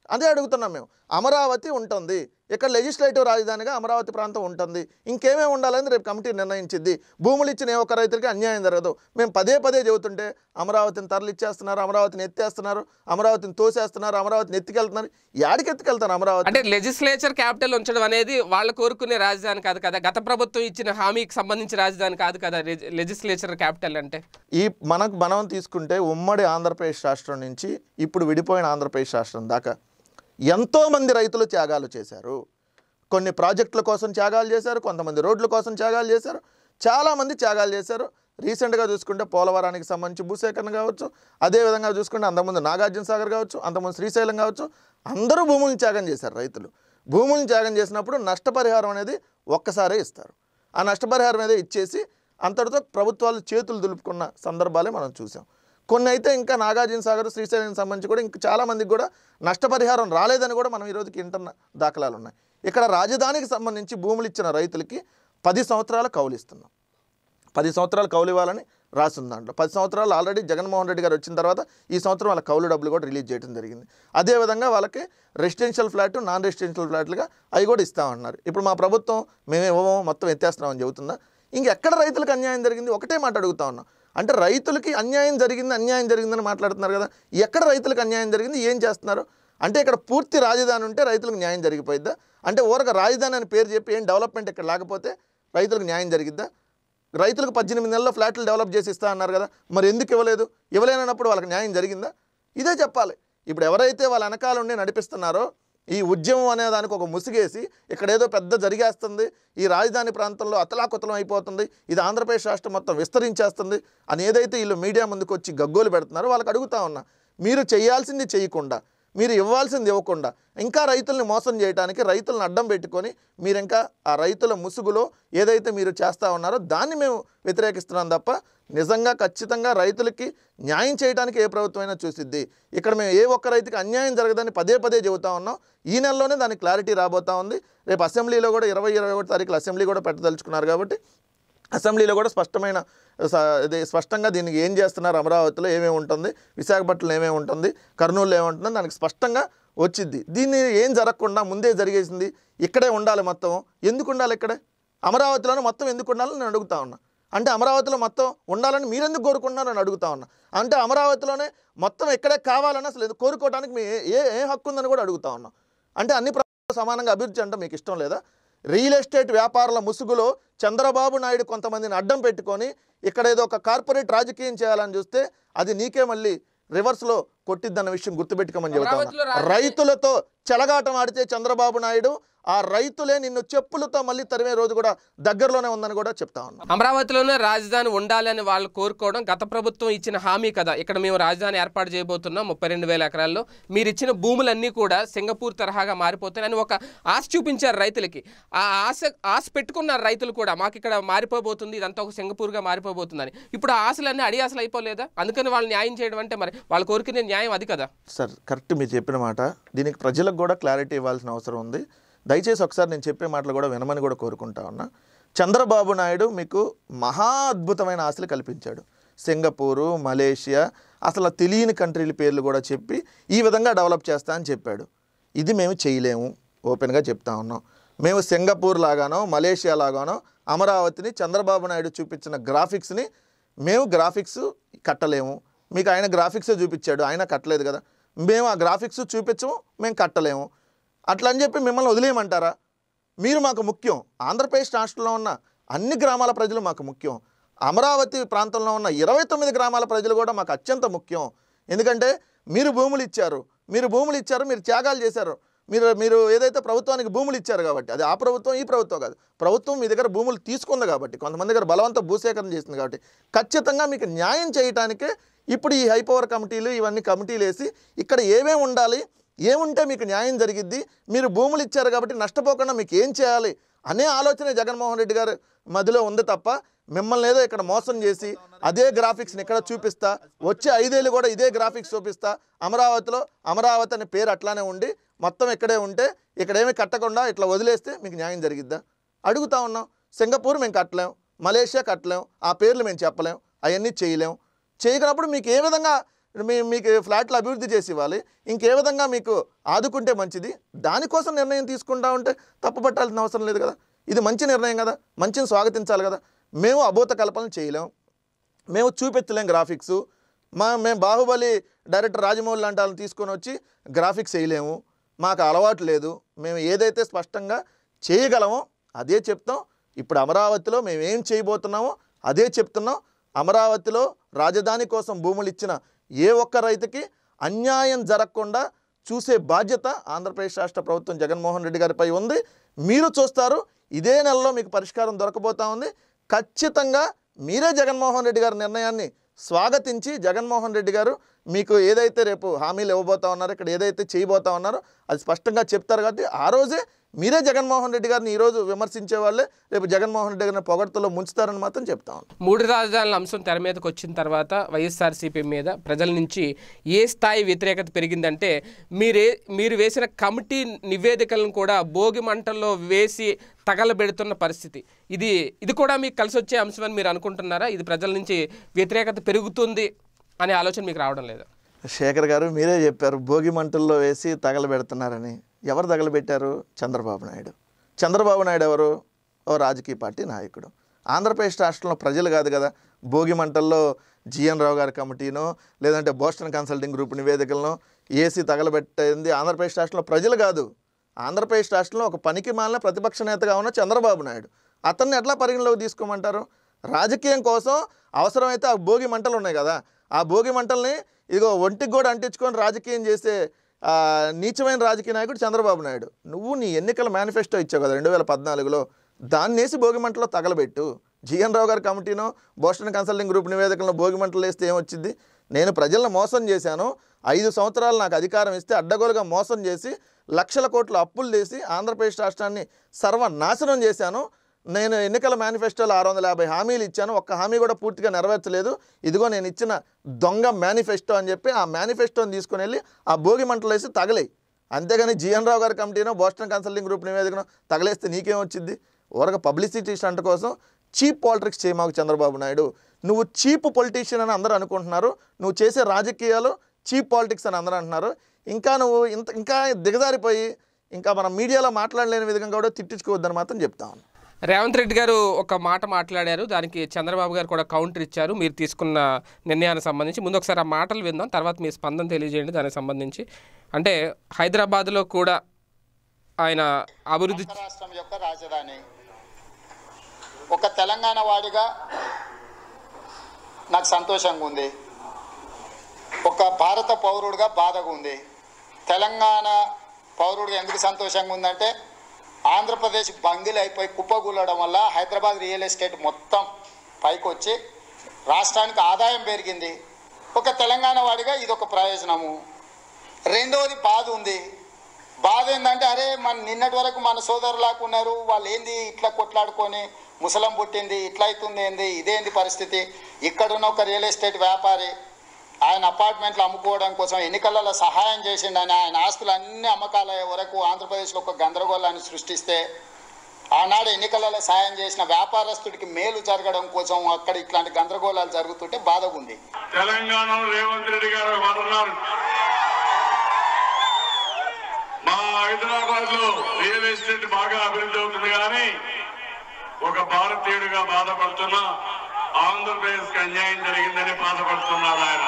అదే అడుగుతున్నాం మేము. అమరావతి ఉంటుంది, ఇక్కడ లెజిస్లేటివ్ రాజధానిగా అమరావతి ప్రాంతం ఉంటుంది, ఇంకేమేమి ఉండాలని రేపు కమిటీ నిర్ణయించింది. భూములు ఇచ్చిన ఏ ఒక్క రైతులకి అన్యాయం జరగదు. మేము పదే పదే చెబుతుంటే అమరావతిని తరలిచ్చేస్తున్నారు, అమరావతిని ఎత్తేస్తున్నారు, అమరావతిని తోసేస్తున్నారు, అమరావతిని ఎత్తుకెళ్తున్నారు. యాడికి ఎత్తుకెళ్తారు అమరావతి? అంటే లెజిస్లేచర్ క్యాపిటల్ ఉంచడం అనేది వాళ్ళు కోరుకునే రాజధాని కాదు కదా, గత ప్రభుత్వం ఇచ్చిన హామీకి సంబంధించి రాజధాని కాదు కదా లెజిస్లేచర్ క్యాపిటల్ అంటే. ఈ మనకు మనం తీసుకుంటే ఉమ్మడి ఆంధ్రప్రదేశ్ రాష్ట్రం నుంచి ఇప్పుడు విడిపోయిన ఆంధ్రప్రదేశ్ రాష్ట్రం దాకా ఎంతోమంది రైతులు త్యాగాలు చేశారు. కొన్ని ప్రాజెక్టుల కోసం త్యాగాలు చేశారు, కొంతమంది రోడ్ల కోసం త్యాగాలు చేశారు, చాలామంది త్యాగాలు చేశారు. రీసెంట్గా చూసుకుంటే పోలవరానికి సంబంధించి భూసేకరణ కావచ్చు, అదేవిధంగా చూసుకుంటే అంతకుముందు నాగార్జున సాగర్ కావచ్చు, అంతకుముందు శ్రీశైలం కావచ్చు, అందరూ భూములను త్యాగం చేశారు. రైతులు భూములను త్యాగం చేసినప్పుడు నష్టపరిహారం అనేది ఒక్కసారే ఇస్తారు. ఆ నష్టపరిహారం అనేది ఇచ్చేసి అంతటితో ప్రభుత్వాలు చేతులు దులుపుకున్న సందర్భాలే మనం చూసాం. కొన్ని అయితే ఇంకా నాగార్జున సాగర్ శ్రీశైలం సంబంధించి కూడా ఇంకా చాలామందికి కూడా నష్టపరిహారం రాలేదని కూడా మనం ఈరోజుకి ఇంటర్న దాఖలాలు ఉన్నాయి. ఇక్కడ రాజధానికి సంబంధించి భూములు ఇచ్చిన రైతులకి పది సంవత్సరాల కౌలు ఇస్తున్నాం. పది సంవత్సరాలు కౌలు ఇవ్వాలని రాసింది దాంట్లో. పది సంవత్సరాలు ఆల్రెడీ జగన్మోహన్ రెడ్డి గారు వచ్చిన తర్వాత ఈ సంవత్సరం వాళ్ళ కౌలు డబ్బులు కూడా రిలీజ్ చేయడం జరిగింది. అదేవిధంగా వాళ్ళకి రెసిడెన్షియల్ ఫ్లాట్, నాన్ రెసిడెన్షియల్ ఫ్లాట్లుగా అవి కూడా ఇస్తామన్నారు. ఇప్పుడు మా ప్రభుత్వం మేమే ఇవ్వమో మొత్తం ఎత్తేస్తున్నామని చెబుతుందా? ఇంకెక్కడ రైతులకు అన్యాయం జరిగింది? ఒకటే మాట అడుగుతా ఉన్నాం. అంటే రైతులకి అన్యాయం జరిగింది అన్యాయం జరిగిందని మాట్లాడుతున్నారు కదా, ఎక్కడ రైతులకు అన్యాయం జరిగింది, ఏం చేస్తున్నారు? అంటే ఇక్కడ పూర్తి రాజధాని ఉంటే రైతులకు న్యాయం జరిగిపోయిద్దా? అంటే ఊరక రాజధాని అని పేరు చెప్పి ఏం డెవలప్మెంట్ ఇక్కడ లేకపోతే రైతులకు న్యాయం జరిగిద్దా? రైతులకు పద్దెనిమిది నెలల్లో ఫ్లాట్లు డెవలప్ చేసి ఇస్తా అన్నారు కదా, మరి ఎందుకు ఇవ్వలేదు? ఇవ్వలేనప్పుడు వాళ్ళకి న్యాయం జరిగిందా? ఇదే చెప్పాలి. ఇప్పుడు ఎవరైతే వాళ్ళ వెనకాల ఉండి నడిపిస్తున్నారో ఈ ఉద్యమం అనే దానికి ఒక ముసుగేసి ఇక్కడ ఏదో పెద్ద జరిగేస్తుంది, ఈ రాజధాని ప్రాంతంలో అతలాకుతలం అయిపోతుంది, ఇది ఆంధ్రప్రదేశ్ రాష్ట్రం మొత్తం విస్తరించేస్తుంది అని ఏదైతే వీళ్ళు మీడియా ముందుకు వచ్చి గగ్గోలు పెడుతున్నారో వాళ్ళకి అడుగుతా ఉన్నా, మీరు చేయాల్సింది చేయకుండా, మీరు ఇవ్వాల్సింది ఇవ్వకుండా ఇంకా రైతుల్ని మోసం చేయడానికి రైతులను అడ్డం పెట్టుకొని మీరు ఇంకా ఆ రైతుల ముసుగులో ఏదైతే మీరు చేస్తూ ఉన్నారో దాన్ని మేము వ్యతిరేకిస్తున్నాం తప్ప నిజంగా ఖచ్చితంగా రైతులకి న్యాయం చేయడానికి ఏ ప్రభుత్వమైనా చూసిద్ది. ఇక్కడ మేము ఏ ఒక్క రైతుకి అన్యాయం జరగదని పదే పదే చెబుతా ఉన్నాం. ఈ నెలలోనే దానికి క్లారిటీ రాబోతా ఉంది. రేపు అసెంబ్లీలో కూడా ఇరవై ఇరవై ఒకటి తారీఖులు అసెంబ్లీ కూడా పెట్టదలుచుకున్నారు కాబట్టి అసెంబ్లీలో కూడా స్పష్టమైన ఇది స్పష్టంగా దీనికి ఏం చేస్తున్నారు, అమరావతిలో ఏమేమి ఉంటుంది, విశాఖపట్నంలో ఏమేమి ఉంటుంది, కర్నూలులో ఏముంటుందో దానికి స్పష్టంగా వచ్చిద్ది. దీన్ని ఏం జరగకుండా ముందే జరిగేసింది, ఇక్కడే ఉండాలి మొత్తం. ఎందుకు ఉండాలి ఇక్కడే? అమరావతిలోనే మొత్తం ఎందుకు ఉండాలని నేను అడుగుతా ఉన్నా. అంటే అమరావతిలో మొత్తం ఉండాలని మీరెందుకు కోరుకుంటున్నారని అడుగుతా ఉన్నా. అంటే అమరావతిలోనే మొత్తం ఎక్కడే కావాలని అసలు కోరుకోవడానికి మీ ఏ ఏ హక్కు ఉందని కూడా అడుగుతా ఉన్నా. అంటే అన్ని ప్రాంతాలు సమానంగా అభివృద్ధి అంటే మీకు ఇష్టం లేదా? రియల్ ఎస్టేట్ వ్యాపారుల ముసుగులో చంద్రబాబు నాయుడు కొంతమందిని అడ్డం పెట్టుకొని ఇక్కడ ఏదో ఒక కార్పొరేట్ రాజకీయం చేయాలని చూస్తే అది నీకే మళ్ళీ రివర్స్లో కొట్టిద్దన్న విషయం గుర్తుపెట్టుకోమని చెబుతాను. రైతులతో చెలగాటం ఆడితే చంద్రబాబు నాయుడు ఆ రైతులే నిన్ను చెప్పులతో మళ్ళీ తరిమే రోజు కూడా దగ్గరలోనే ఉందని కూడా చెప్తా ఉన్నాం. అమరావతిలోనే రాజధాని ఉండాలని వాళ్ళు కోరుకోవడం గత ప్రభుత్వం ఇచ్చిన హామీ కదా. ఇక్కడ మేము రాజధాని ఏర్పాటు చేయబోతున్నాం ముప్పై రెండు వేల ఎకరాల్లో, మీరు ఇచ్చిన భూములన్నీ కూడా సింగపూర్ తరహాగా మారిపోతాయని ఒక ఆశ చూపించారు రైతులకి. ఆ ఆశ ఆశ పెట్టుకున్నారు రైతులు కూడా, మాకు ఇక్కడ మారిపోబోతుంది, ఇదంతా ఒక సింగపూర్గా మారిపోబోతుందని. ఇప్పుడు ఆ ఆశలన్నీ అడి ఆశలు అయిపోలేదా? అందుకని వాళ్ళు న్యాయం చేయడం అంటే మరి వాళ్ళు కోరుకునే న్యాయం అది కదా సార్. కరెక్ట్ మీరు చెప్పిన మాట. దీనికి ప్రజలకు కూడా క్లారిటీ ఇవ్వాల్సిన అవసరం ఉంది. దయచేసి ఒకసారి నేను చెప్పే మాటలు కూడా వినమని కూడా కోరుకుంటా ఉన్నా. చంద్రబాబు నాయుడు మీకు మహా అద్భుతమైన ఆశలు కల్పించాడు. సింగపూరు, మలేషియా, అసలు తెలియని కంట్రీల పేర్లు కూడా చెప్పి ఈ విధంగా డెవలప్ చేస్తా అని చెప్పాడు. ఇది మేము చేయలేము, ఓపెన్గా చెప్తా ఉన్నాం. మేము సింగపూర్ లాగానో మలేషియా లాగానో అమరావతిని చంద్రబాబు నాయుడు చూపించిన గ్రాఫిక్స్ని మేము గ్రాఫిక్స్ కట్టలేము. మీకు ఆయన గ్రాఫిక్సే చూపించాడు, ఆయన కట్టలేదు కదా. మేము ఆ గ్రాఫిక్స్ చూపించము, మేము కట్టలేము. అట్లా అని చెప్పి మిమ్మల్ని వదిలేయమంటారా? మీరు మాకు ముఖ్యం. ఆంధ్రప్రదేశ్ రాష్ట్రంలో ఉన్న అన్ని గ్రామాల ప్రజలు మాకు ముఖ్యం. అమరావతి ప్రాంతంలో ఉన్న ఇరవై తొమ్మిది గ్రామాల ప్రజలు కూడా మాకు అత్యంత ముఖ్యం. ఎందుకంటే మీరు భూములు ఇచ్చారు, మీరు భూములు ఇచ్చారు, మీరు త్యాగాలు చేశారు. మీరు మీరు ఏదైతే ప్రభుత్వానికి భూములు ఇచ్చారు కాబట్టి, అది ఆ ప్రభుత్వం ఈ ప్రభుత్వం కాదు, ప్రభుత్వం మీ దగ్గర భూములు తీసుకుంది కాబట్టి, కొంతమంది దగ్గర బలవంత భూసేకరణ చేసింది కాబట్టి ఖచ్చితంగా మీకు న్యాయం చేయడానికే ఇప్పుడు ఈ హైపవర్ కమిటీలు ఇవన్నీ కమిటీలు వేసి ఇక్కడ ఏమేమి ఉండాలి, ఏముంటే మీకు న్యాయం జరిగిద్ది, మీరు భూములు ఇచ్చారు కాబట్టి నష్టపోకుండా మీకు ఏం చేయాలి అనే ఆలోచన జగన్మోహన్ రెడ్డి గారు మధ్యలో ఉంది తప్ప మిమ్మల్ని ఏదో ఇక్కడ మోసం చేసి అదే గ్రాఫిక్స్ని ఇక్కడ చూపిస్తా, వచ్చే ఐదేళ్ళు కూడా ఇదే గ్రాఫిక్స్ చూపిస్తా, అమరావతిలో అమరావతి అనే పేరు అట్లానే ఉండి మొత్తం ఇక్కడే ఉంటే ఇక్కడేమీ కట్టకుండా ఇట్లా వదిలేస్తే మీకు న్యాయం జరిగిద్దా అడుగుతా ఉన్నాం. సింగపూర్ మేము కట్టలేం, మలేషియా కట్టలేం, ఆ పేర్లు మేము చెప్పలేం, అవన్నీ చేయలేం. చేయగలప్పుడు మీకు ఏ విధంగా మీ మీకు ఫ్లాట్లు అభివృద్ధి చేసి ఇవ్వాలి, ఇంకే విధంగా మీకు ఆదుకుంటే మంచిది, దానికోసం నిర్ణయం తీసుకుంటా ఉంటే తప్పుపట్టాల్సిన అవసరం లేదు కదా. ఇది మంచి నిర్ణయం కదా, మంచిని స్వాగతించాలి కదా. మేము అభూత కల్పనలు చేయలేం, మేము చూపెత్తలేం గ్రాఫిక్స్. మా మేము బాహుబలి డైరెక్టర్ రాజమౌళి లాంటి వాళ్ళని తీసుకొని వచ్చి గ్రాఫిక్స్ వేయలేము, మాకు అలవాటు లేదు. మేము ఏదైతే స్పష్టంగా చేయగలమో అదే చెప్తాం. ఇప్పుడు అమరావతిలో మేము ఏం చేయబోతున్నామో అదే చెప్తున్నాం. అమరావతిలో రాజధాని కోసం భూములు ఇచ్చిన ఏ ఒక్క రైతుకి అన్యాయం జరగకుండా చూసే బాధ్యత ఆంధ్రప్రదేశ్ రాష్ట్ర ప్రభుత్వం జగన్మోహన్ రెడ్డి గారిపై ఉంది. మీరు చూస్తారు, ఇదే నెలలో మీకు పరిష్కారం దొరకబోతా ఉంది. ఖచ్చితంగా మీరే జగన్మోహన్ రెడ్డి గారి నిర్ణయాన్ని స్వాగతించి జగన్మోహన్ రెడ్డి గారు మీకు ఏదైతే రేపు హామీలు ఇవ్వబోతా ఉన్నారో, ఇక్కడ ఏదైతే చేయబోతా ఉన్నారో అది స్పష్టంగా చెప్తారు. కాబట్టి ఆ రోజే మీరే జగన్మోహన్ రెడ్డి గారిని ఈరోజు విమర్శించే వాళ్ళే రేపు జగన్మోహన్ రెడ్డి గారిని పొగడ్తలో ముంచుతారని మాత్రం చెప్తాం. మూడు రాజధానుల అంశం తెర మీదకి వచ్చిన తర్వాత వైఎస్ఆర్సీపీ మీద ప్రజల నుంచి ఏ స్థాయి వ్యతిరేకత పెరిగిందంటే, మీరే మీరు వేసిన కమిటీ నివేదికలను కూడా భోగి మంటల్లో వేసి తగలబెడుతున్న పరిస్థితి. ఇది ఇది కూడా మీకు కలిసి వచ్చే అంశం అని మీరు అనుకుంటున్నారా? ఇది ప్రజల నుంచి వ్యతిరేకత పెరుగుతుంది అనే ఆలోచన మీకు రావడం లేదా? శేఖర్ గారు మీరే చెప్పారు భోగి మంటల్లో వేసి తగలబెడుతున్నారని. ఎవరు తగలబెట్టారు? చంద్రబాబు నాయుడు. చంద్రబాబు నాయుడు ఎవరు? ఓ రాజకీయ పార్టీ నాయకుడు. ఆంధ్రప్రదేశ్ రాష్ట్రంలో ప్రజలు కాదు కదా భోగి మంటల్లో జిఎన్ రావు గారి కమిటీనో లేదంటే బోస్టన్ కన్సల్టింగ్ గ్రూప్ నివేదికలను ఏసీ తగలబెట్టింది ఆంధ్రప్రదేశ్ రాష్ట్రంలో ప్రజలు కాదు. ఆంధ్రప్రదేశ్ రాష్ట్రంలో ఒక పనికి మాలిన ప్రతిపక్ష నేతగా ఉన్న చంద్రబాబు నాయుడు. అతన్ని ఎట్లా పరిగణలోకి తీసుకోమంటారు? రాజకీయం కోసం అవసరమైతే ఆ భోగి మంటలు ఉన్నాయి కదా, ఆ భోగి మంటల్ని ఇదిగో ఒంటికి కూడా అంటించుకొని రాజకీయం చేసే నీచమైన రాజకీయ నాయకుడు చంద్రబాబు నాయుడు. నువ్వు నీ ఎన్నికల మేనిఫెస్టో ఇచ్చావు కదా రెండు వేల పద్నాలుగులో, దాన్ని వేసి భోగి మంటలో తగలబెట్టు. జిఎన్ రావు గారి కమిటీనో బోస్టన్ కన్సల్టింగ్ గ్రూప్ నివేదికలను భోగి మంటలు వేస్తే ఏమొచ్చింది? నేను ప్రజలను మోసం చేశాను, ఐదు సంవత్సరాలు నాకు అధికారం ఇస్తే అడ్డగోలుగా మోసం చేసి లక్షల కోట్ల అప్పులు చేసి ఆంధ్రప్రదేశ్ రాష్ట్రాన్ని సర్వనాశనం చేశాను. నేను ఎన్నికల మేనిఫెస్టోలో ఆరు వందల యాభై హామీలు ఇచ్చాను, ఒక్క హామీ కూడా పూర్తిగా నెరవేర్చలేదు, ఇదిగో నేను ఇచ్చిన దొంగ మేనిఫెస్టో అని చెప్పి ఆ మేనిఫెస్టోని తీసుకుని వెళ్ళి ఆ భోగి మంటలు వేసి తగలేయి. అంతేగాని జిఎన్ రావు గారి కమిటీనో బోస్టన్ కన్సల్టింగ్ గ్రూప్ నివేదికనో తగలేస్తే నీకేం వచ్చింది? ఊరక పబ్లిసిటీ స్టంట్ కోసం చీప్ పాలిటిక్స్ చేయమాకు చంద్రబాబు నాయుడు. నువ్వు చీప్ పొలిటీషియన్ అని అందరూ అనుకుంటున్నారు, నువ్వు చేసే రాజకీయాలు చీప్ పాలిటిక్స్ అని అందరూ అంటున్నారు. ఇంకా నువ్వు ఇంత ఇంకా దిగజారిపోయి ఇంకా మనం మీడియాలో మాట్లాడలేని విధంగా కూడా తిట్టించుకోవద్దని మాత్రం చెప్తాను. రేవంత్ రెడ్డి గారు ఒక మాట మాట్లాడారు, దానికి చంద్రబాబు గారు కూడా కౌంటర్ ఇచ్చారు మీరు తీసుకున్న నిర్ణయానికి సంబంధించి. ముందు ఒకసారి ఆ మాటలు విందాం, తర్వాత మీ స్పందన తెలియజేయండి దానికి సంబంధించి. అంటే హైదరాబాద్లో కూడా ఆయన అభివృద్ధి రాష్ట్రం యొక్క రాజధాని ఒక తెలంగాణ వాడిగా నాకు సంతోషంగా ఉంది, ఒక భారత పౌరుడిగా బాధగా ఉంది. తెలంగాణ పౌరుడిగా ఎందుకు సంతోషంగా ఉందంటే ఆంధ్రప్రదేశ్ బంగిల్ అయిపోయి కుప్పగూలడం వల్ల హైదరాబాద్ రియల్ ఎస్టేట్ మొత్తం పైకి వచ్చి రాష్ట్రానికి ఆదాయం పెరిగింది. ఒక తెలంగాణ వాడిగా ఇది ఒక ప్రయోజనము. రెండవది బాధ ఉంది. బాధ ఏంటంటే అరే మన నిన్నటి వరకు మన సోదరులాగా ఉన్నారు, వాళ్ళు ఏంది ఇట్లా కొట్లాడుకొని ముసలం పుట్టింది, ఇట్లా అవుతుంది ఏంది, ఇదేంది పరిస్థితి. ఇక్కడున్న ఒక రియల్ ఎస్టేట్ వ్యాపారి ఆయన అపార్ట్మెంట్లు అమ్ముకోవడం కోసం ఎన్నికలలో సహాయం చేసిండని ఆయన ఆస్తులు అన్ని అమ్మకాల వరకు ఆంధ్రప్రదేశ్లో ఒక గందరగోళాన్ని సృష్టిస్తే ఆనాడు ఎన్నికలలో సాయం చేసిన వ్యాపారస్తుడికి మేలు జరగడం కోసం అక్కడ ఇట్లాంటి గందరగోళాలు జరుగుతుంటే బాధగా ఉంది. తెలంగాణలో రేవంత్ రెడ్డి గారు మాట్లాడారు, మా హైదరాబాద్ లో రియల్ ఎస్టేట్ బాగా అభివృద్ధి అవుతుంది కానీ ఒక భారతీయుడిగా బాధపడుతున్న ఆంధ్రప్రదేశ్ కి అన్యాయం జరిగిందని బాధపడుతున్నారు ఆయన.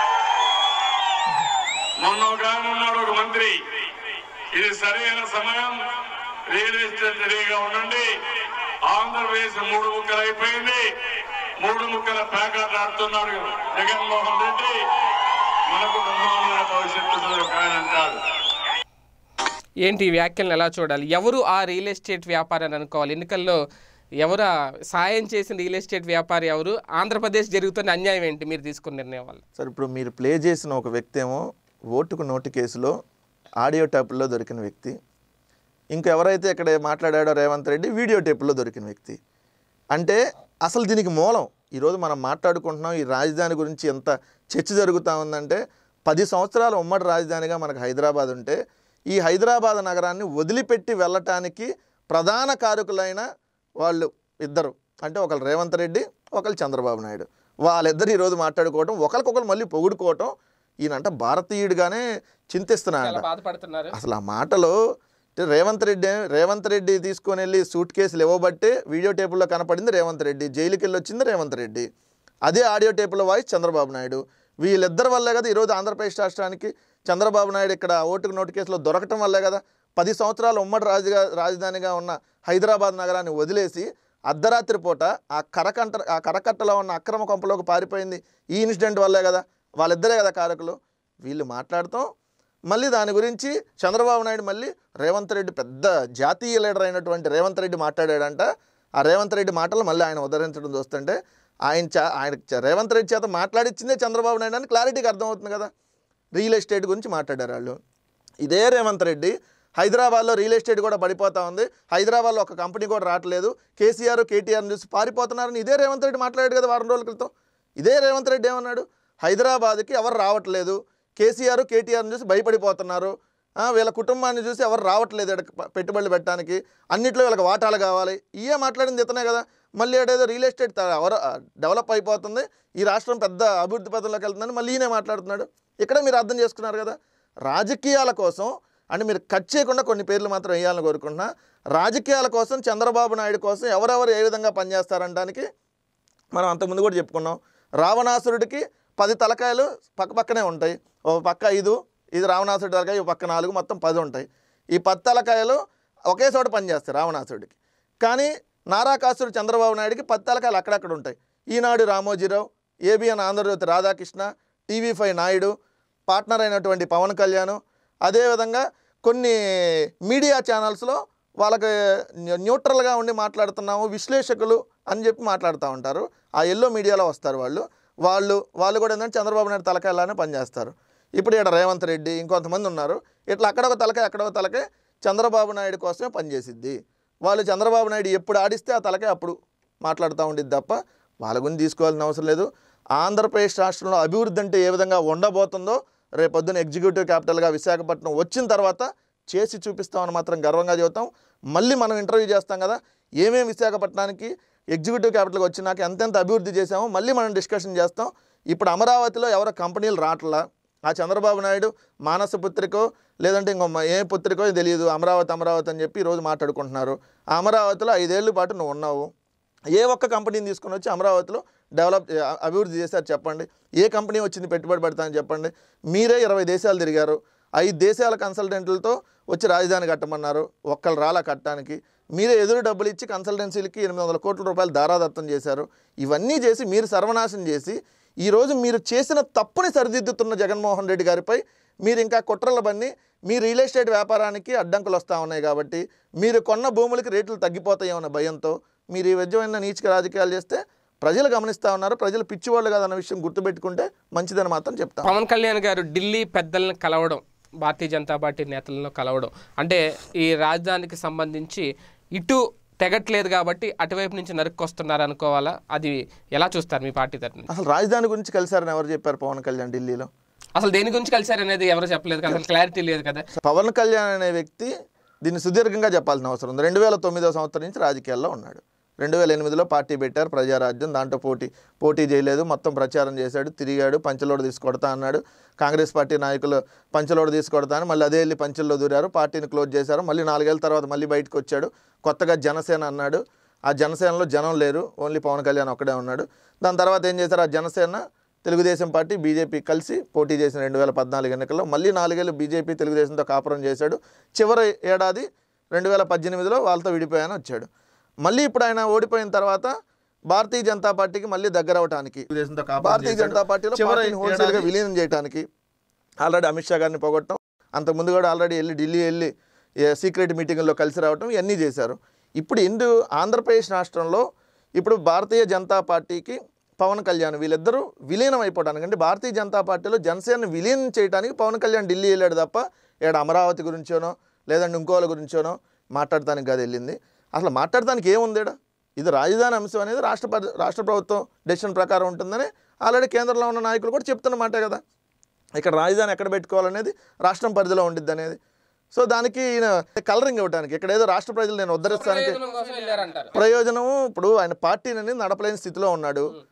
మొన్న ఒక ఆయన ఉన్నాడు, ఒక మంత్రి, ఇది సరైన సమయం, రియల్ ఎస్టేట్ రెడీగా ఉండండి, ఆంధ్రప్రదేశ్ మూడు ముక్కలు అయిపోయింది, మూడు ముక్కల ప్యాకెట్ ఆడుతున్నాడు జగన్మోహన్ రెడ్డి, మనకు బ్రహ్మాండమైన భవిష్యత్తు ఒక ఆయన అంటాడు. ఏంటి ఈ వ్యాఖ్యలను ఎలా చూడాలి? ఎవరు ఆ రియల్ ఎస్టేట్ వ్యాపారి అని అనుకోవాలి? ఎన్నికల్లో ఎవరు సాయం చేసిన రియల్ ఎస్టేట్ వ్యాపారి ఎవరు? ఆంధ్రప్రదేశ్ జరుగుతున్న అన్యాయం ఏంటి మీరు తీసుకున్న నిర్ణయం వల్ల? సార్ ఇప్పుడు మీరు ప్లే చేసిన ఒక వ్యక్తి ఏమో ఓటుకు నోటు కేసులో ఆడియో టేపుల్లో దొరికిన వ్యక్తి, ఇంకా ఎవరైతే ఇక్కడ మాట్లాడాడో రేవంత్ రెడ్డి వీడియో టేపుల్లో దొరికిన వ్యక్తి. అంటే అసలు దీనికి మూలం ఈరోజు మనం మాట్లాడుకుంటున్నాం. ఈ రాజధాని గురించి ఎంత చర్చ జరుగుతూ ఉందంటే పది సంవత్సరాల ఉమ్మడి రాజధానిగా మనకు హైదరాబాద్ ఉంటే ఈ హైదరాబాద్ నగరాన్ని వదిలిపెట్టి వెళ్ళటానికి ప్రధాన కారకులైన వాళ్ళు ఇద్దరు, అంటే ఒకళ్ళు రేవంత్ రెడ్డి, ఒకళ్ళు చంద్రబాబు నాయుడు. వాళ్ళిద్దరు ఈరోజు మాట్లాడుకోవటం, ఒకరికొకరు మళ్ళీ పొగుడుకోవటం, ఈయనంట భారతీయుడిగానే చింతిస్తున్నాడు. బాధపడుతున్నారు. అసలు ఆ మాటలో రేవంత్ రెడ్డి రేవంత్ రెడ్డి తీసుకొని వెళ్ళి సూట్ కేసులు ఇవ్వబట్టే వీడియో టేపుల్లో కనపడింది రేవంత్ రెడ్డి, జైలుకి వెళ్ళి వచ్చింది రేవంత్ రెడ్డి. అదే ఆడియో టేపుల వాయిస్ చంద్రబాబు నాయుడు. వీళ్ళిద్దరి వల్లే కదా ఈరోజు ఆంధ్రప్రదేశ్ రాష్ట్రానికి చంద్రబాబు నాయుడు ఇక్కడ ఓటుకు నోటు కేసులో దొరకటం వల్లే కదా పది సంవత్సరాలు ఉమ్మడి రాజుగా రాజధానిగా ఉన్న హైదరాబాద్ నగరాన్ని వదిలేసి అర్ధరాత్రి పూట ఆ కరకంట ఆ కరకట్టలో ఉన్న అక్రమ కొంపలోకి పారిపోయింది ఈ ఇన్సిడెంట్ వల్లే కదా. వాళ్ళిద్దరే కదా కారకులు. వీళ్ళు మాట్లాడతాం మళ్ళీ దాని గురించి చంద్రబాబు నాయుడు మళ్ళీ రేవంత్ రెడ్డి పెద్ద జాతీయ లీడర్ అయినటువంటి రేవంత్ రెడ్డి మాట్లాడాడంట. ఆ రేవంత్ రెడ్డి మాటలు మళ్ళీ ఆయన ఉదరించడం చూస్తుంటే ఆయన చా ఆయన రేవంత్ రెడ్డి చేత మాట్లాడిచ్చిందే చంద్రబాబు నాయుడు అని క్లారిటీగా అర్థమవుతుంది కదా. రియల్ ఎస్టేట్ గురించి మాట్లాడారు వాళ్ళు. ఇదే రేవంత్ రెడ్డి హైదరాబాద్లో రియల్ ఎస్టేట్ కూడా పడిపోతూ ఉంది, హైదరాబాద్లో ఒక కంపెనీ కూడా రావట్లేదు, కేసీఆర్ కేటీఆర్ని చూసి పారిపోతున్నారని ఇదే రేవంత్ రెడ్డి మాట్లాడాడు కదా వారం రోజుల క్రితం. ఇదే రేవంత్ రెడ్డి ఏమన్నాడు, హైదరాబాద్కి ఎవరు రావట్లేదు, కేసీఆర్ కేటీఆర్ని చూసి భయపడిపోతున్నారు, వీళ్ళ కుటుంబాన్ని చూసి ఎవరు రావట్లేదు పెట్టుబడులు పెట్టడానికి, అన్నింటిలో వీళ్ళకి వాటాలు కావాలి, ఇవే మాట్లాడింది ఇతనే కదా. మళ్ళీ ఏడేదో రియల్ ఎస్టేట్ ఎవరు డెవలప్ అయిపోతుంది, ఈ రాష్ట్రం పెద్ద అభివృద్ధి పథంలోకి వెళ్తుందని మళ్ళీ ఈయనే మాట్లాడుతున్నాడు. ఇక్కడ మీరు అర్థం చేసుకున్నారు కదా. రాజకీయాల కోసం అంటే మీరు కట్ చేయకుండా కొన్ని పేర్లు మాత్రం వేయాలని కోరుకుంటున్నా. రాజకీయాల కోసం చంద్రబాబు నాయుడు కోసం ఎవరెవరు ఏ విధంగా పనిచేస్తారనడానికి మనం అంతకుముందు కూడా చెప్పుకున్నాం. రావణాసురుడికి పది తలకాయలు పక్క పక్కనే ఉంటాయి, ఒక పక్క ఐదు, ఇది రావణాసురుడి తలకాయ, ఒక పక్క నాలుగు, మొత్తం పది ఉంటాయి. ఈ పది తలకాయలు ఒకే చోట పనిచేస్తాయి రావణాసురుడికి. కానీ నారాకాసురుడు చంద్రబాబు నాయుడికి పది తలకాయలు అక్కడక్కడ ఉంటాయి. Eenadu Ramoji Rao, ABN Andhra Jyothi Radhakrishna, TV five Naidu, partner అయినటువంటి పవన్ కళ్యాణ్, అదేవిధంగా కొన్ని మీడియా ఛానల్స్లో వాళ్ళకి న్యూట్రల్గా ఉండి మాట్లాడుతున్నాము విశ్లేషకులు అని చెప్పి మాట్లాడుతూ ఉంటారు. ఆ ఎల్లో మీడియాలో వస్తారు వాళ్ళు వాళ్ళు వాళ్ళు కూడా ఏంటంటే చంద్రబాబు నాయుడు తలకాయలానే పనిచేస్తారు. ఇప్పుడు ఇక్కడ రేవంత్ రెడ్డి ఇంకొంతమంది ఉన్నారు. ఇట్లా అక్కడొక తలకాయ అక్కడొక తలకాయ చంద్రబాబు నాయుడు కోసమే పనిచేసిద్ది. వాళ్ళు చంద్రబాబు నాయుడు ఎప్పుడు ఆడిస్తే ఆ తలకాయ అప్పుడు మాట్లాడుతూ ఉండిద్ది తప్ప వాళ్ళ గురించి తీసుకోవాల్సిన అవసరం లేదు. ఆంధ్రప్రదేశ్ రాష్ట్రంలో అభివృద్ధి అంటే ఏ విధంగా ఉండబోతుందో రేపొద్దున ఎగ్జిక్యూటివ్ క్యాపిటల్గా విశాఖపట్నం వచ్చిన తర్వాత చేసి చూపిస్తామని మాత్రం గర్వంగా చెబుతాం. మళ్ళీ మనం ఇంటర్వ్యూ చేస్తాం కదా ఏమేమి విశాఖపట్నానికి ఎగ్జిక్యూటివ్ క్యాపిటల్కి వచ్చినాక ఎంతెంత అభివృద్ధి చేసామో మళ్ళీ మనం డిస్కషన్ చేస్తాం. ఇప్పుడు అమరావతిలో ఎవరో కంపెనీలు రావట్లా, ఆ చంద్రబాబు నాయుడు మానస పుత్రికో లేదంటే ఇంకో ఏ పుత్రికో తెలియదు అమరావతి అమరావతి అని చెప్పి ఈరోజు మాట్లాడుకుంటున్నారు. ఆ అమరావతిలో ఐదేళ్ల పాటు నువ్వు ఉన్నావు, ఏ ఒక్క కంపెనీని తీసుకొని వచ్చి అమరావతిలో డెవలప్ అభివృద్ధి చేశారు చెప్పండి. ఏ కంపెనీ వచ్చింది పెట్టుబడి పెడతానని చెప్పండి. మీరే ఇరవై దేశాలు తిరిగారు, ఐదు దేశాల కన్సల్టెంట్లతో వచ్చి రాజధాని కట్టమన్నారు, ఒక్కరు రాలా కట్టడానికి. మీరే ఎదురు డబ్బులు ఇచ్చి కన్సల్టెన్సీలకి ఎనిమిది వందల కోట్ల రూపాయలు దారాదత్తం చేశారు. ఇవన్నీ చేసి మీరు సర్వనాశనం చేసి ఈరోజు మీరు చేసిన తప్పుని సరిదిద్దుతున్న జగన్మోహన్ రెడ్డి గారిపై మీరు ఇంకా కుట్రల బన్ని మీ రియల్ ఎస్టేట్ వ్యాపారానికి అడ్డంకులు వస్తూ ఉన్నాయి కాబట్టి మీరు కొన్న భూములకి రేట్లు తగ్గిపోతాయేమన్న భయంతో మీరు ఈ విధమైన నీచక రాజకీయాలు చేస్తే ప్రజలు గమనిస్తూ ఉన్నారు. ప్రజలు పిచ్చివాళ్ళు కాదన్న విషయం గుర్తుపెట్టుకుంటే మంచిదని మాత్రం చెప్తాను. పవన్ కళ్యాణ్ గారు ఢిల్లీ పెద్దలను కలవడం, భారతీయ జనతా పార్టీ నేతలను కలవడం అంటే ఈ రాజధానికి సంబంధించి ఇటు తెగట్లేదు కాబట్టి అటువైపు నుంచి నరుక్కొస్తున్నారు అనుకోవాలా? అది ఎలా చూస్తారు మీ పార్టీ తరఫున? అసలు రాజధాని గురించి కలిసారని ఎవరు చెప్పారు? పవన్ కళ్యాణ్ ఢిల్లీలో అసలు దేని గురించి కలిసారు అనేది ఎవరు చెప్పలేదు కదా, అసలు క్లారిటీ లేదు కదా. పవన్ కళ్యాణ్ అనే వ్యక్తి దీన్ని సుదీర్ఘంగా చెప్పాల్సిన అవసరం ఉంది. రెండు వేల తొమ్మిదో సంవత్సరం నుంచి రాజకీయాల్లో ఉన్నాడు. రెండు వేల ఎనిమిదిలో పార్టీ పెట్టారు ప్రజారాజ్యం, దాంట్లో పోటీ పోటీ చేయలేదు, మొత్తం ప్రచారం చేశాడు, తిరిగాడు, పంచలోడు తీసుకొడతా అన్నాడు. కాంగ్రెస్ పార్టీ నాయకులు పంచలోడు తీసుకొడతా అని మళ్ళీ అదే వెళ్ళి పంచల్లో దూరారు, పార్టీని క్లోజ్ చేశారు. మళ్ళీ నాలుగేళ్ల తర్వాత మళ్ళీ బయటకు వచ్చాడు, కొత్తగా జనసేన అన్నాడు. ఆ జనసేనలో జనం లేరు, ఓన్లీ పవన్ కళ్యాణ్ ఒక్కడే ఉన్నాడు. దాని తర్వాత ఏం చేశారు, ఆ జనసేన తెలుగుదేశం పార్టీ బీజేపీ కలిసి పోటీ చేసిన రెండు వేల పద్నాలుగు ఎన్నికల్లో మళ్ళీ నాలుగేళ్ళు బీజేపీ తెలుగుదేశంతో కాపురం చేశాడు. చివరి ఏడాది రెండు వేల పద్దెనిమిదిలో వాళ్ళతో విడిపోయాని వచ్చాడు. మళ్ళీ ఇప్పుడు ఆయన ఓడిపోయిన తర్వాత భారతీయ జనతా పార్టీకి మళ్ళీ దగ్గర అవడానికి భారతీయ జనతా పార్టీలో పార్టీని హోల్సేల్గా విలీనం చేయడానికి ఆల్రెడీ అమిత్ షా గారిని పోగొట్టడం, అంతకుముందు కూడా ఆల్రెడీ వెళ్ళి ఢిల్లీ వెళ్ళి సీక్రెట్ మీటింగ్లో కలిసి రావటం ఇవన్నీ చేశారు. ఇప్పుడు ఇందు ఆంధ్రప్రదేశ్ రాష్ట్రంలో ఇప్పుడు భారతీయ జనతా పార్టీకి పవన్ కళ్యాణ్ వీళ్ళిద్దరూ విలీనం అయిపోవడానికి అంటే భారతీయ జనతా పార్టీలో జనసేనను విలీనం చేయడానికి పవన్ కళ్యాణ్ ఢిల్లీ వెళ్ళాడు తప్ప ఇక్కడ అమరావతి గురించోనో లేదంటే ఇంకోళ్ళ గురించోనో మాట్లాడటానికి కాదు వెళ్ళింది. అసలు మాట్లాడటానికి ఏముంది? ఇది రాజధాని అంశం అనేది రాష్ట్ర రాష్ట్ర ప్రభుత్వం డెసిషన్ ప్రకారం ఉంటుందని ఆల్రెడీ కేంద్రంలో ఉన్న నాయకులు కూడా చెప్తున్నమాటే కదా. ఇక్కడ రాజధాని ఎక్కడ పెట్టుకోవాలనేది రాష్ట్రం పరిధిలో ఉండిద్ది అనేది. సో దానికి ఈయన కలరింగ్ ఇవ్వడానికి ఇక్కడ ఏదో రాష్ట్ర ప్రజలు నేను ఉద్ధరిస్తానికి ప్రయోజనము. ఇప్పుడు ఆయన పార్టీని అనేది నడపలేని స్థితిలో ఉన్నాడు.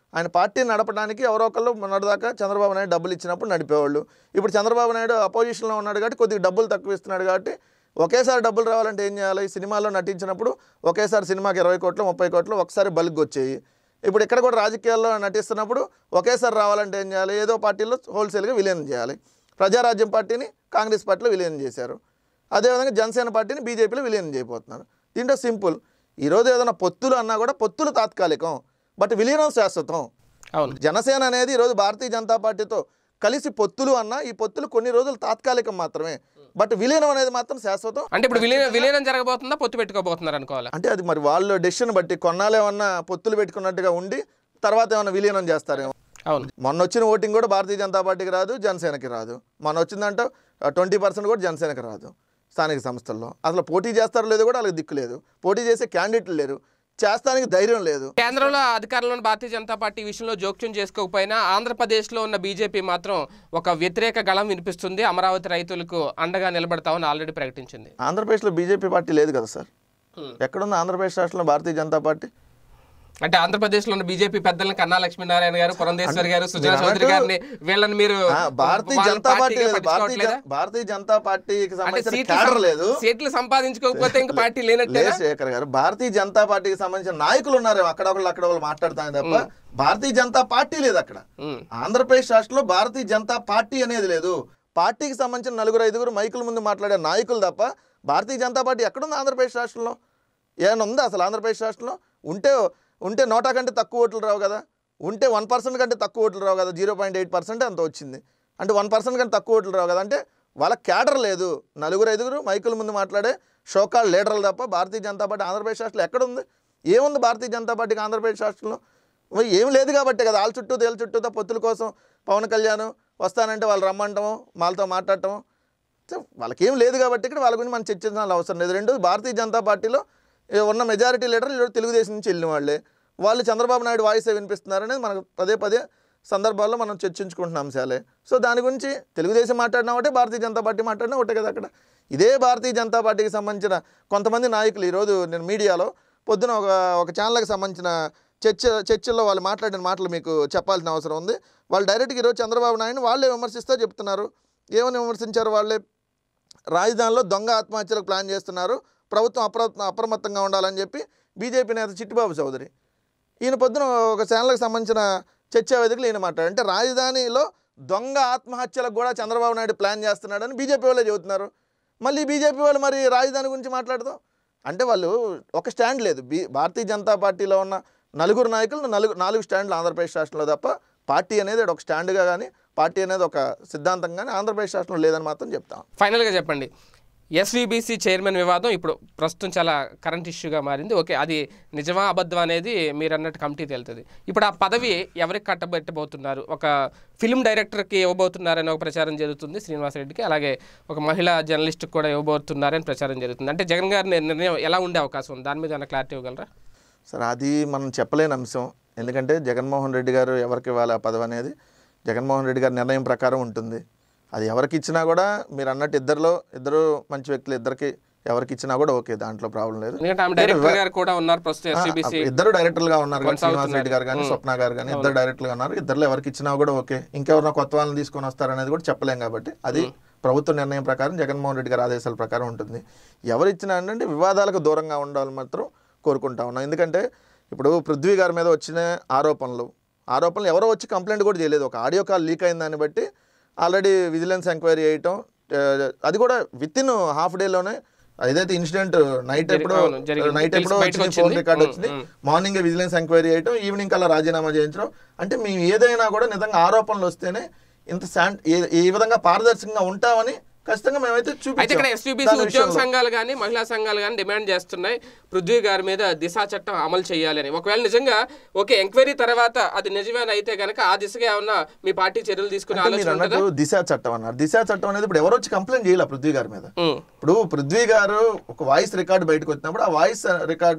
ఆయన పార్టీని నడపడానికి ఎవరో ఒకళ్ళు మొన్నటిదాకా చంద్రబాబు నాయుడు డబ్బులు ఇచ్చినప్పుడు నడిపేవాళ్ళు. ఇప్పుడు చంద్రబాబు నాయుడు అపోజిషన్లో ఉన్నాడు కాబట్టి కొద్దిగా డబ్బులు తక్కువ ఇస్తున్నాడు కాబట్టి ఒకేసారి డబ్బులు రావాలంటే ఏం చేయాలి? సినిమాలో నటించినప్పుడు ఒకేసారి సినిమాకి ఇరవై కోట్లు ముప్పై కోట్లు ఒకసారి బల్క్ వచ్చాయి. ఇప్పుడు ఇక్కడ కూడా రాజకీయాల్లో నటిస్తున్నప్పుడు ఒకేసారి రావాలంటే ఏం చేయాలి? ఏదో పార్టీలో హోల్సేల్గా విలీనం చేయాలి. ప్రజారాజ్యం పార్టీని కాంగ్రెస్ పార్టీలో విలీనం చేశారు. అదేవిధంగా జనసేన పార్టీని బీజేపీలో విలీనం చేయబోతున్నారు. దీంట్లో సింపుల్, ఈరోజు ఏదైనా పొత్తులు అన్నా కూడా పొత్తులు తాత్కాలికం, బట్ విలీనం శాశ్వతం. అవును, జనసేన అనేది ఈరోజు భారతీయ జనతా పార్టీతో కలిసి పొత్తులు అన్నా ఈ పొత్తులు కొన్ని రోజులు తాత్కాలికం మాత్రమే, బట్ విలీనం అనేది మాత్రం శాశ్వతం. అంటే ఇప్పుడు విలీనం విలీనం జరగబోతుందా, పొత్తు పెట్టుకోబోతున్నారు అనుకోవాలి? అంటే అది మరి వాళ్ళ డెసిషన్ బట్టి కొన్నాళ్ళు ఏమన్నా పొత్తులు పెట్టుకున్నట్టుగా ఉండి తర్వాత ఏమన్నా విలీనం చేస్తారేమో. అవును, మొన్న వచ్చిన ఓటింగ్ కూడా భారతీయ జనతా పార్టీకి రాదు, జనసేనకి రాదు. మొన్న వచ్చిందంటే ట్వంటీ పర్సెంట్ కూడా జనసేనకి రాదు. స్థానిక సంస్థల్లో అసలు పోటీ చేస్తారో లేదో కూడా వాళ్ళకి దిక్కు లేదు. పోటీ చేసే క్యాండిడేట్లు లేరు, చేస్తానికి ధైర్యం లేదు. కేంద్రంలో అధికారంలో ఉన్న భారతీయ జనతా పార్టీ విషయంలో జోక్యం చేసుకోకపోయినా ఆంధ్రప్రదేశ్లో ఉన్న బీజేపీ మాత్రం ఒక వ్యతిరేక గళం వినిపిస్తుంది. అమరావతి రైతులకు అండగా నిలబడతామని ఆల్రెడీ ప్రకటించింది. ఆంధ్రప్రదేశ్లో బీజేపీ పార్టీ లేదు కదా సార్. ఎక్కడుంది ఆంధ్రప్రదేశ్ రాష్ట్రంలో భారతీయ జనతా పార్టీ? అంటే ఆంధ్రప్రదేశ్లో ఉన్న బీజేపీ పెద్దలను కన్నా లక్ష్మీనారాయణ గారు, పురంధేశ్వరి గారు, సుజనా చౌదరి గారిని వీళ్ళని మీరు భారతీయ జనతా పార్టీ భారతీయ జనతా పార్టీకి సంబంధించిన క్యాడర్ లేదు. సీట్లు సంపాదించుకోకపోతే ఇంకా పార్టీ లేనట్టే. శేఖర్ గారు, భారతీయ జనతా పార్టీకి సంబంధించిన నాయకులు ఉన్నారు, అక్కడ ఒకళ్ళు అక్కడ వాళ్ళు మాట్లాడతాను తప్ప భారతీయ జనతా పార్టీ లేదు అక్కడ. ఆంధ్రప్రదేశ్ రాష్ట్రంలో భారతీయ జనతా పార్టీ అనేది లేదు. పార్టీకి సంబంధించిన నలుగురు ఐదుగురు మైకుల ముందు మాట్లాడే నాయకులు తప్ప భారతీయ జనతా పార్టీ ఎక్కడుంది ఆంధ్రప్రదేశ్ రాష్ట్రంలో? ఏమైనా ఉందా అసలు ఆంధ్రప్రదేశ్ రాష్ట్రంలో? ఉంటే ఉంటే నోటా కంటే తక్కువ ఓట్లు రావు కదా, ఉంటే వన్ పర్సెంట్ కంటే తక్కువ ఓట్లు రావు కదా, జీరో పాయింట్ ఎయిట్ పర్సెంట్ అంత వచ్చింది. అంటే వన్ పర్సెంట్ కంటే తక్కువ ఓట్లు రావు కదా. అంటే వాళ్ళ క్యాడర్ లేదు, నలుగురు ఐదుగురు మైకుల ముందు మాట్లాడే షోకాల్ లీడర్లు తప్ప భారతీయ జనతా పార్టీ ఆంధ్రప్రదేశ్ రాష్ట్రంలో ఎక్కడుంది? ఏముంది భారతీయ జనతా పార్టీకి ఆంధ్రప్రదేశ్ రాష్ట్రంలో? ఏం లేదు కాబట్టే కదా వాళ్ళ చుట్టూ తేల చుట్టూతో పొత్తుల కోసం పవన్ కళ్యాణ్ వస్తానంటే వాళ్ళు రమ్మంటాము, వాళ్ళతో మాట్లాడటం, వాళ్ళకేం లేదు కాబట్టి ఇక్కడ వాళ్ళ గురించి మనం చర్చించాల్సిన అవసరం లేదు. రెండు, భారతీయ జనతా పార్టీలో ఉన్న మెజారిటీ లీడర్లు ఈరోజు తెలుగుదేశం నుంచి వెళ్ళిన వాళ్ళే, వాళ్ళు చంద్రబాబు నాయుడు వాయిసే వినిపిస్తున్నారు అనేది మనకు పదే పదే సందర్భాల్లో మనం చర్చించుకుంటున్న అంశాలే. సో దాని గురించి తెలుగుదేశం మాట్లాడినా ఒకటే, భారతీయ జనతా పార్టీ మాట్లాడినా ఒకటే కదా అక్కడ. ఇదే భారతీయ జనతా పార్టీకి సంబంధించిన కొంతమంది నాయకులు ఈరోజు నేను మీడియాలో పొద్దున ఒక ఒక ఛానల్కి సంబంధించిన చర్చ చర్చల్లో వాళ్ళు మాట్లాడిన మాటలు మీకు చెప్పాల్సిన అవసరం ఉంది. వాళ్ళు డైరెక్ట్గా ఈరోజు చంద్రబాబు నాయుడు వాళ్ళే విమర్శిస్తూ చెప్తున్నారు. ఏమని విమర్శించారు వాళ్ళే? రాజధానిలో దొంగ ఆత్మహత్యలకు ప్లాన్ చేస్తున్నారు, ప్రభుత్వం అప్ర అప్రమత్తంగా ఉండాలని చెప్పి బీజేపీ నేత చిట్టిబాబు చౌదరి ఈయన పొద్దున ఒక ఛానల్కి సంబంధించిన చర్చా వేదికలు ఈయన మాట్లాడారు. అంటే రాజధానిలో దొంగ ఆత్మహత్యలకు కూడా చంద్రబాబు నాయుడు ప్లాన్ చేస్తున్నాడని బీజేపీ వాళ్ళే చెబుతున్నారు. మళ్ళీ బీజేపీ వాళ్ళు మరి రాజధాని గురించి మాట్లాడతాం అంటే వాళ్ళు ఒక స్టాండ్ లేదు. బీ భారతీయ జనతా పార్టీలో ఉన్న నలుగురు నాయకులు నలుగు నాలుగు స్టాండ్లు ఆంధ్రప్రదేశ్ రాష్ట్రంలో తప్ప పార్టీ అనేది ఒక స్టాండ్గా కానీ పార్టీ అనేది ఒక సిద్ధాంతం కానీ ఆంధ్రప్రదేశ్ రాష్ట్రంలో లేదని మాత్రం చెప్తాం. ఫైనల్గా చెప్పండి, ఎస్వీబీసీ చైర్మన్ వివాదం ఇప్పుడు ప్రస్తుతం చాలా కరెంట్ ఇష్యూగా మారింది. ఓకే, అది నిజమా అబద్ధం అనేది మీరు అన్నట్టు కమిటీ తేలుతుంది. ఇప్పుడు ఆ పదవి ఎవరికి కట్టబెట్టబోతున్నారు? ఒక ఫిల్మ్ డైరెక్టర్కి ఇవ్వబోతున్నారని ఒక ప్రచారం జరుగుతుంది శ్రీనివాసరెడ్డికి, అలాగే ఒక మహిళా జర్నలిస్ట్కి కూడా ఇవ్వబోతున్నారని ప్రచారం జరుగుతుంది. అంటే జగన్ గారి నిర్ణయం ఎలా ఉండే అవకాశం ఉంది? దాని మీద ఏమైనా క్లారిటీ ఇవ్వగలరా? సార్, అది మనం చెప్పలేని అంశం. ఎందుకంటే జగన్మోహన్ రెడ్డి గారు ఎవరికి ఇవ్వాలి ఆ పదవి అనేది జగన్మోహన్ రెడ్డి గారి నిర్ణయం ప్రకారం ఉంటుంది. అది ఎవరికి ఇచ్చినా కూడా మీరు అన్నట్టు ఇద్దరులో ఇద్దరు మంచి వ్యక్తులు, ఇద్దరికి ఎవరికి ఇచ్చినా కూడా ఓకే, దాంట్లో ప్రాబ్లం లేదు. ఇద్దరు డైరెక్టర్లుగా ఉన్నారు, శ్రీనివాస్ రెడ్డి గారు కానీ స్వప్న గారు కానీ ఇద్దరు డైరెక్టర్లుగా ఉన్నారు. ఇద్దరులో ఎవరికి ఇచ్చినా కూడా ఓకే. ఇంకెవరైనా కొత్త వాళ్ళని తీసుకొని వస్తారనేది కూడా చెప్పలేం కాబట్టి అది ప్రభుత్వ నిర్ణయం ప్రకారం జగన్మోహన్ రెడ్డి గారి ఆదేశాల ప్రకారం ఉంటుంది. ఎవరు ఇచ్చినా అంటే వివాదాలకు దూరంగా ఉండాలని మాత్రం కోరుకుంటా ఉన్నాం. ఎందుకంటే ఇప్పుడు పృథ్వీ గారి మీద వచ్చిన ఆరోపణలు ఆరోపణలు ఎవరో వచ్చి కంప్లైంట్ కూడా చేయలేదు. ఒక ఆడియో కాల్ లీక్ అయిన దాన్ని బట్టి ఆల్రెడీ విజిలెన్స్ ఎంక్వైరీ చేయటం, అది కూడా విత్ ఇన్ హాఫ్ డేలోనే ఏదైతే ఇన్సిడెంట్ నైట్ ఎప్పుడో నైట్ ఎప్పుడో వచ్చింది, ఫోన్ రికార్డ్ వచ్చింది, మార్నింగ్ విజిలెన్స్ ఎంక్వైరీ చేయటం, ఈవినింగ్ కల్లా రాజీనామా చేయించడం. అంటే మేము ఏదైనా కూడా నిజంగా ఆరోపణలు వస్తేనే ఇంత శాంట్ ఈ విధంగా పారదర్శకంగా ఉంటామని ఖచ్చితంగా మేమైతే చూపించాం. అయితే ఇక్కడ ఎస్వీబీసీ ఉద్యోగ సంఘాలు కానీ మహిళా సంఘాలు కానీ డిమాండ్ చేస్తున్నాయి పృథ్వీ గారి మీద దిశా చట్టం అమలు చేయాలి అని. ఒకవేళ నిజంగా ఓకే ఎంక్వైరీ తర్వాత అది నిజమేనా అయితే కనుక ఆ దిశగా ఏమన్నా మీ పార్టీ చర్యలు తీసుకునే ఆలోచన? దిశా చట్టం అన్నారు. దిశా చట్టం అనేది ఇప్పుడు ఎవరు వచ్చి కంప్లైంట్ చేయాలి పృథ్వీ గారి మీద. ఇప్పుడు పృథ్వీ గారు ఒక వాయిస్ రికార్డు బయటకు వచ్చినప్పుడు ఆ వాయిస్ రికార్డులో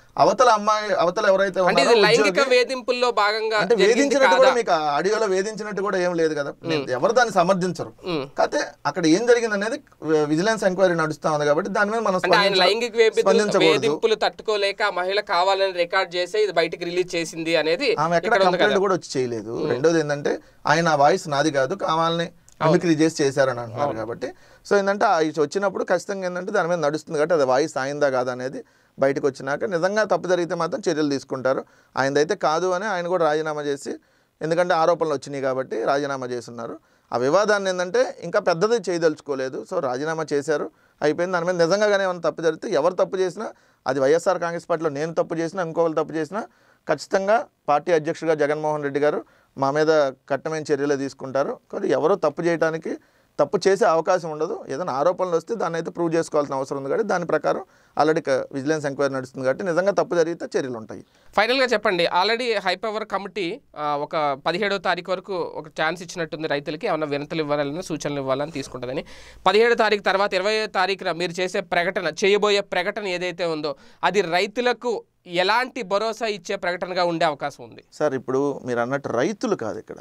అవతల అమ్మాయి అవతల ఎవరైతే అంటే ఇది లైంగిక వేధింపుల్లో భాగంగా అంటే వేధించినట్టు కూడా మీకు ఆడియోలో వేధించినట్టు కూడా ఏం లేదు కదా, ఎవరు దాన్ని సమర్థించరు. కాకపోతే అక్కడ ఏం జరిగింది అనేది విజిలెన్స్ ఎంక్వైరీ నడుస్తా ఉంది కాబట్టి దాని మీద మనం లైంగిక వేధింపులు తట్టుకోలేక మహిళ కావాలని రికార్డ్ చేసి ఇది బయటకు రిలీజ్ చేసింది అనేది ఆమె ఎక్కడ కంప్లైంట్ కూడా వచ్చి చేయలేదు. రెండోది ఏంటంటే ఆయన వాయిస్ నాది కాదు, కావాలని మిమిక్రీ చేసి చేశారని అంటున్నారు కాబట్టి సో ఏంటంటే వచ్చినప్పుడు ఖచ్చితంగా ఏంటంటే దాని మీద నడుస్తుంది కాబట్టి అది వాయిస్ ఆయిందా కాదా అనేది బయటకు వచ్చినాక నిజంగా తప్పు జరిగితే మాత్రం చర్యలు తీసుకుంటారు. ఆయనదైతే కాదు అని ఆయన కూడా రాజీనామా చేసి, ఎందుకంటే ఆరోపణలు వచ్చినాయి కాబట్టి రాజీనామా చేస్తున్నారు. ఆ వివాదాన్ని ఏంటంటే ఇంకా పెద్దది చేయదలుచుకోలేదు. సో రాజీనామా చేశారు, అయిపోయింది. దాని మీద నిజంగా కానీ ఏమైనా తప్పు జరిగితే ఎవరు తప్పు చేసినా, అది వైఎస్ఆర్ కాంగ్రెస్ పార్టీలో నేను తప్పు చేసినా ఇంకొకరు తప్పు చేసినా ఖచ్చితంగా పార్టీ అధ్యక్షుడిగా జగన్మోహన్ రెడ్డి గారు మా మీద కఠినమైన చర్యలు తీసుకుంటారు. కానీ ఎవరో తప్పు చేయడానికి తప్పు చేసే అవకాశం ఉండదు. ఏదైనా ఆరోపణలు వస్తే దాన్ని అయితే ప్రూవ్ చేసుకోవాల్సిన అవసరం ఉంది కాబట్టి దాని ప్రకారం ఆల్రెడీ విజిలెన్స్ ఎంక్వైరీ నడుస్తుంది కాబట్టి నిజంగా తప్పు జరిగితే చర్యలు ఉంటాయి. ఫైనల్గా చెప్పండి, ఆల్రెడీ హై పవర్ కమిటీ ఒక పదిహేడో తారీఖు వరకు ఒక ఛాన్స్ ఇచ్చినట్టుంది రైతులకి, ఏమైనా వినతులు ఇవ్వాలని సూచనలు ఇవ్వాలని తీసుకుంటుందని. పదిహేడో తారీఖు తర్వాత ఇరవై తారీఖున మీరు చేసే ప్రకటన, చేయబోయే ప్రకటన ఏదైతే ఉందో అది రైతులకు ఎలాంటి భరోసా ఇచ్చే ప్రకటనగా ఉండే అవకాశం ఉంది? సార్ ఇప్పుడు మీరు అన్నట్టు రైతులు కాదు, ఇక్కడ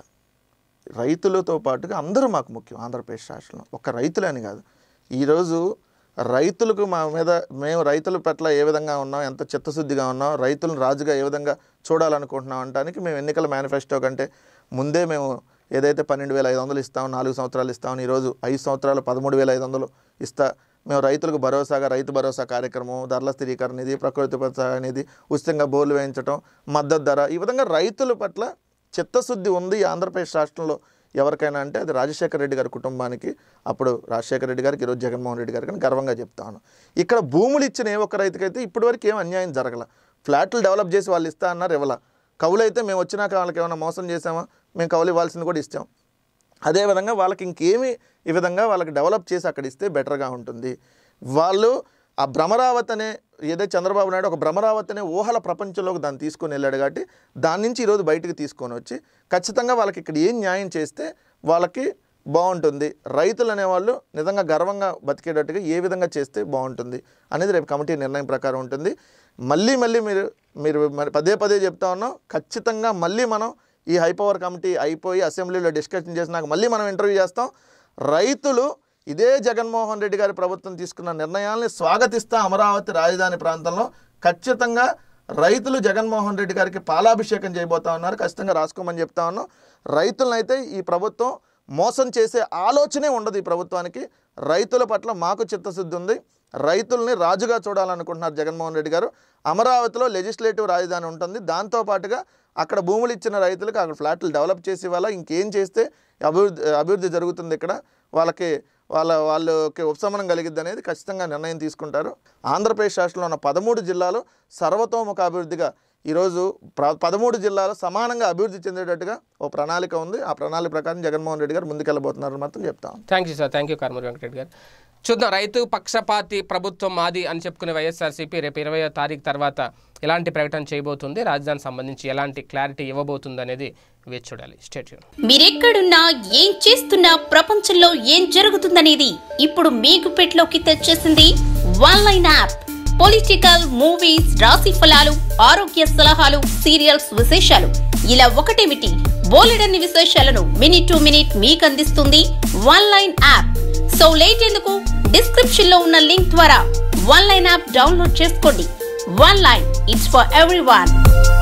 రైతులతో పాటుగా అందరూ మాకు ముఖ్యం. ఆంధ్రప్రదేశ్ రాష్ట్రంలో ఒక్క రైతులే అని కాదు, ఈరోజు రైతులకు మా మీద మేము రైతుల పట్ల ఏ విధంగా ఉన్నాం, ఎంత చిత్తశుద్ధిగా ఉన్నాం, రైతులను రాజుగా ఏ విధంగా చూడాలనుకుంటున్నాం అనడానికి మేము ఎన్నికల మేనిఫెస్టో కంటే ముందే మేము ఏదైతే పన్నెండు వేల ఐదు వందలు ఇస్తాం, నాలుగు సంవత్సరాలు ఇస్తామని ఈరోజు ఐదు సంవత్సరాలు పదమూడు వేల ఐదు వందలు ఇస్తా మేము రైతులకు భరోసాగా రైతు భరోసా కార్యక్రమం, ధరల స్థిరీకరణ నిధి, ప్రకృతి ప్రోత్సాహ నిధి, ఉచితంగా బోర్లు వేయించడం, మద్దతు ధర, ఈ విధంగా రైతుల పట్ల చిత్తశుద్ధి ఉంది ఆంధ్రప్రదేశ్ రాష్ట్రంలో ఎవరికైనా అంటే అది రాజశేఖర రెడ్డి గారి కుటుంబానికి, అప్పుడు రాజశేఖర రెడ్డి గారికి, ఈరోజు జగన్మోహన్ రెడ్డి గారికి గర్వంగా చెప్తాను. ఇక్కడ భూములు ఇచ్చిన ఏ ఒక్క రైతుకైతే ఇప్పటివరకు ఏం అన్యాయం జరగల. ఫ్లాట్లు డెవలప్ చేసి వాళ్ళు ఇస్తా అన్నారు, ఇవ్వాల. కవులు అయితే మేము వచ్చినాక వాళ్ళకి ఏమైనా మోసం చేసామా, మేము కవులు ఇవ్వాల్సింది కూడా ఇస్తాం. అదేవిధంగా వాళ్ళకి ఇంకేమి ఈ విధంగా వాళ్ళకి డెవలప్ చేసి అక్కడ ఇస్తే బెటర్గా ఉంటుంది. వాళ్ళు ఆ భ్రమరావతి అనే ఏదైతే చంద్రబాబు నాయుడు ఒక భ్రమరావతి అనే ఊహల ప్రపంచంలోకి దాన్ని తీసుకొని వెళ్ళాడు కాబట్టి దాని నుంచి ఈరోజు బయటకు తీసుకొని వచ్చి ఖచ్చితంగా వాళ్ళకి ఇక్కడ ఏం న్యాయం చేస్తే వాళ్ళకి బాగుంటుంది, రైతులు అనేవాళ్ళు నిజంగా గర్వంగా బతికేటట్టుగా ఏ విధంగా చేస్తే బాగుంటుంది అనేది రేపు కమిటీ నిర్ణయం ప్రకారం ఉంటుంది. మళ్ళీ మళ్ళీ మీరు మీరు మరి పదే పదే చెప్తా ఉన్నాం, ఖచ్చితంగా మళ్ళీ మనం ఈ హైపవర్ కమిటీ అయిపోయి అసెంబ్లీలో డిస్కషన్ చేసినాక మళ్ళీ మనం ఇంటర్వ్యూ చేస్తాం. రైతులు ఇదే జగన్మోహన్ రెడ్డి గారి ప్రభుత్వం తీసుకున్న నిర్ణయాల్ని స్వాగతిస్తా. అమరావతి రాజధాని ప్రాంతంలో ఖచ్చితంగా రైతులు జగన్మోహన్ రెడ్డి గారికి పాలాభిషేకం చేయబోతా ఉన్నారు. ఖచ్చితంగా రాసుకోమని చెప్తా ఉన్నాం. రైతులనైతే ఈ ప్రభుత్వం మోసం చేసే ఆలోచనే ఉండదు ఈ ప్రభుత్వానికి. రైతుల పట్ల మాకు చిత్తశుద్ధి ఉంది. రైతుల్ని రాజుగా చూడాలనుకుంటున్నారు జగన్మోహన్ రెడ్డి గారు. అమరావతిలో లెజిస్లేటివ్ రాజధాని ఉంటుంది, దాంతోపాటుగా అక్కడ భూములు ఇచ్చిన రైతులకు అక్కడ ఫ్లాట్లు డెవలప్ చేసి వాళ్ళ ఇంకేం చేస్తే అభివృద్ధి అభివృద్ధి జరుగుతుంది, ఇక్కడ వాళ్ళకి వాళ్ళ వాళ్ళకి ఉపశమనం కలిగిద్ది అనేది ఖచ్చితంగా నిర్ణయం తీసుకుంటారు. ఆంధ్రప్రదేశ్ రాష్ట్రంలో ఉన్న పదమూడు జిల్లాలు సర్వతోముఖ అభివృద్ధిగా ఈరోజు ప్ర పదమూడు జిల్లాలు సమానంగా అభివృద్ధి చెందేటట్టుగా ఓ ప్రణాళిక ఉంది. ఆ ప్రణాళిక ప్రకారం జగన్మోహన్ రెడ్డి గారు ముందుకెళ్ళబోతున్నారని మాత్రం చెప్తాం. Thank you sir, thank you Karumuri Venkata Reddy గారు. చూద్దాం, రైతు పక్షపాతి ప్రభుత్వం మాది అని చెప్పుకునే వైఎస్ఆర్సీపీ రేపు ఇరవై తారీఖు తర్వాత ఎలాంటి ప్రకటన చేయబోతుంది, రాజధానికి సంబంధించి ఎలాంటి క్లారిటీ ఇవ్వబోతుంది అనేది వేచి చూడాలి. Stay tune. మీరెక్కడున్నా ఏం చేస్తున్నా ప్రపంచంలో ఏం జరుగుతుందనేది ఇప్పుడు మీ గుప్పెట్లోకి తెచ్చేసింది one line app. Political, movies, రాశి ఫలాలు, ఆరోగ్య సలహాలు, సీరియల్స్ విశేషాలు ఇలా ఒకటేమిటి బోలెడన్ని విశేషాలను మినిట్ టు మినిట్ మీకు అందిస్తుంది one line app. So late ఎందుకు, డిస్క్రిప్షన్ లో ఉన్న లింక్ ద్వారా వన్ లైన్ యాప్ డౌన్లోడ్ చేసుకోండి. One line, it's for everyone.